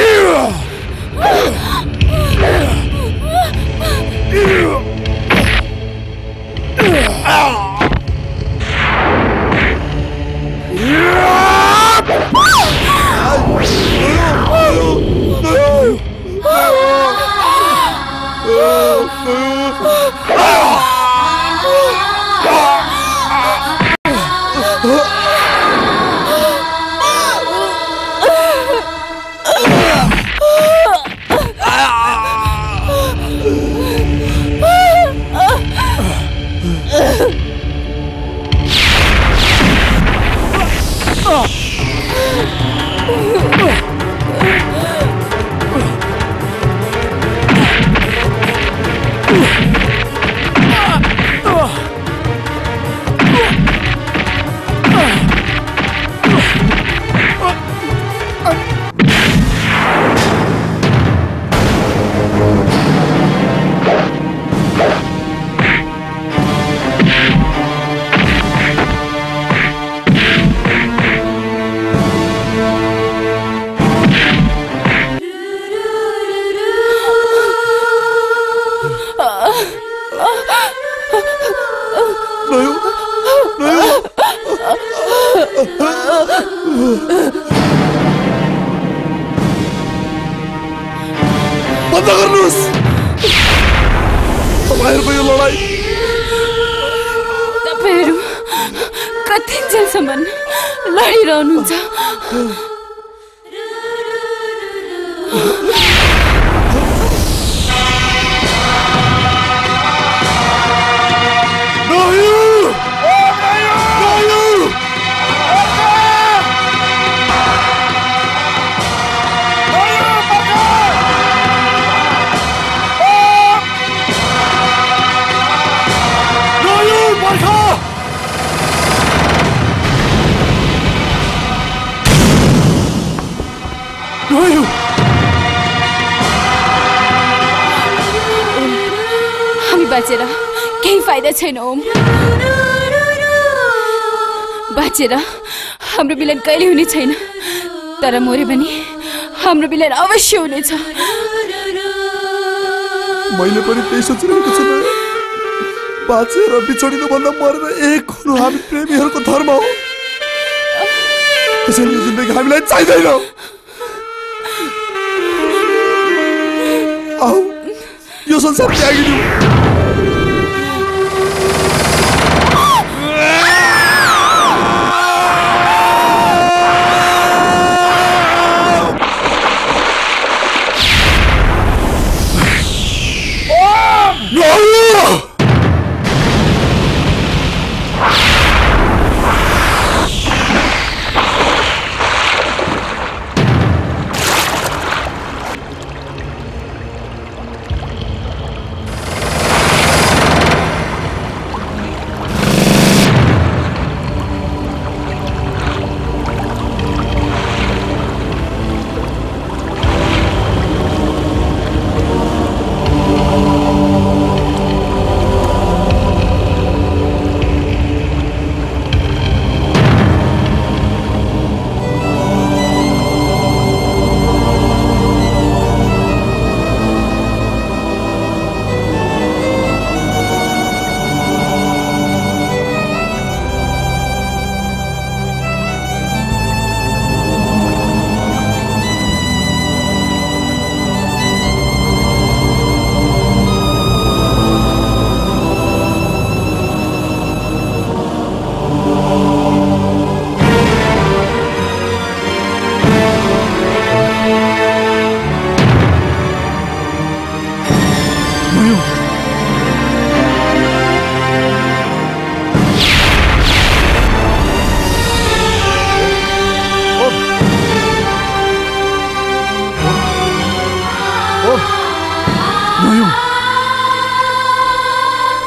बन्द गर्नुस् तपाईहरुको यो लडाई तपाईहरु कति जेलसम्म लडिरहनुहुन्छ हामी बाँचेर केही फाइदा छैन ओम बाँचेर हाम्रो मिलन कहिले हुने छैन तर मरे पनि हाम्रो मिलन अवश्य हुनेछ मैले पनि त्यही सोचिरहेको छु बाँचेर बिछोडिनु भन्दा मरेर एक हुनु हामी प्रेमीहरूको धर्म हो त्यसैले यो जिन्दगी हामीलाई चाहिँदैन आऊ यो संसार त्यागिदिऊ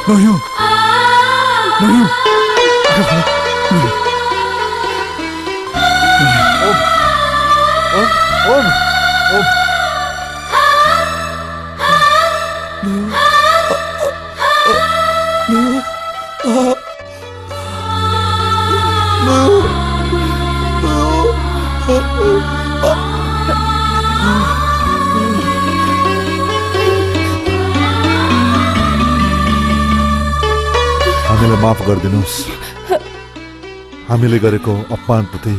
नोयु नोयु ओम ओम ओम हामीलाई माफ गरिदिनुहोस् हामीले गरेको अपमानप्रति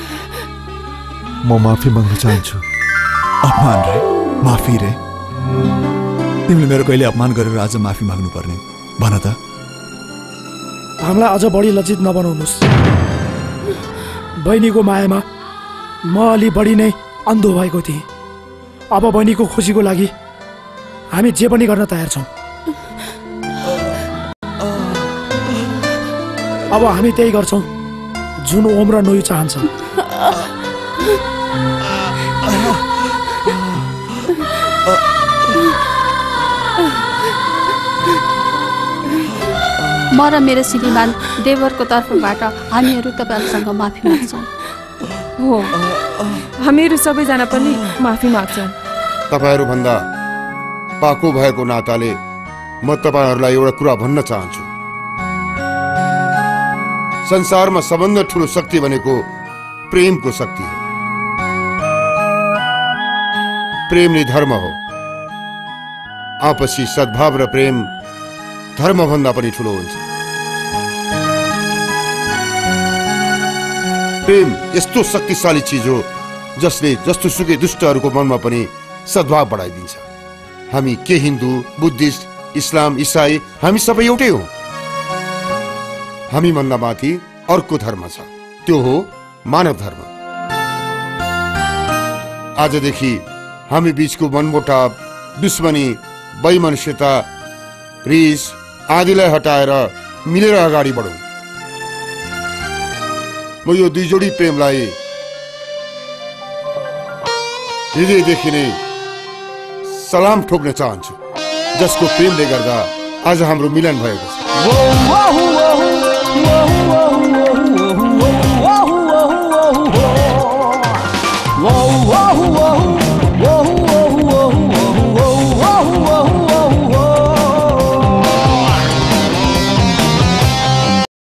म माफी माग्न चाहन्छु अपमान रे माफी रे तिमीले मेरो कहिले अपमान गरेर आज माफी माग्नु पर्ने भन त हामीलाई अझ बढी लज्जित नबनाउनुहोस् बहिनीको मायामा म अलि बढी नै अन्धो भएको थिएँ अब बहिनीको खुसीको लागि हामी जे पनि गर्न तयार छौँ अब हामी त्यही गर्छौँ जुन ओम र नोयु चाहन्छ म र मेरो श्रीमान देवरको तर्फबाट हामीहरू तपाईँहरूसँग माफी माग्छौँ हो हामीहरू सबैजना पनि माफी माग्छौँ तपाईँहरू भन्दा पाको भएको नाताले म तपाईँहरूलाई एउटा कुरा भन्न चाहन्छु संसारमा सबभन्दा ठुलो शक्ति भनेको प्रेमको शक्ति हो प्रेम नै धर्म हो आपसी सद्भाव र प्रेम धर्म भन्दा पनि ठुलो हुन्छ प्रेम यस्तो शक्तिशाली चीज हो जसले जस्तो सुकै दुष्टहरूको मनमा पनि सद्भाव बढाइदिन्छ हामी के हिन्दू बुद्धिस्ट इस्लाम इसाई हामी सबै एउटै हो हामी भन्दा माथि अर्को धर्म छ त्यो हो मानव धर्म आजदेखि हामी बीचको मनमुटाव दुश्मनी वैमनस्यता रिस आदिलाई हटाएर मिलेर अगाडि बढौँ म यो दुई जोडी प्रेमलाई हृदयदेखि नै सलाम ठोक्न चाहन्छु जसको प्रेमले गर्दा आज हाम्रो मिलन भएको छ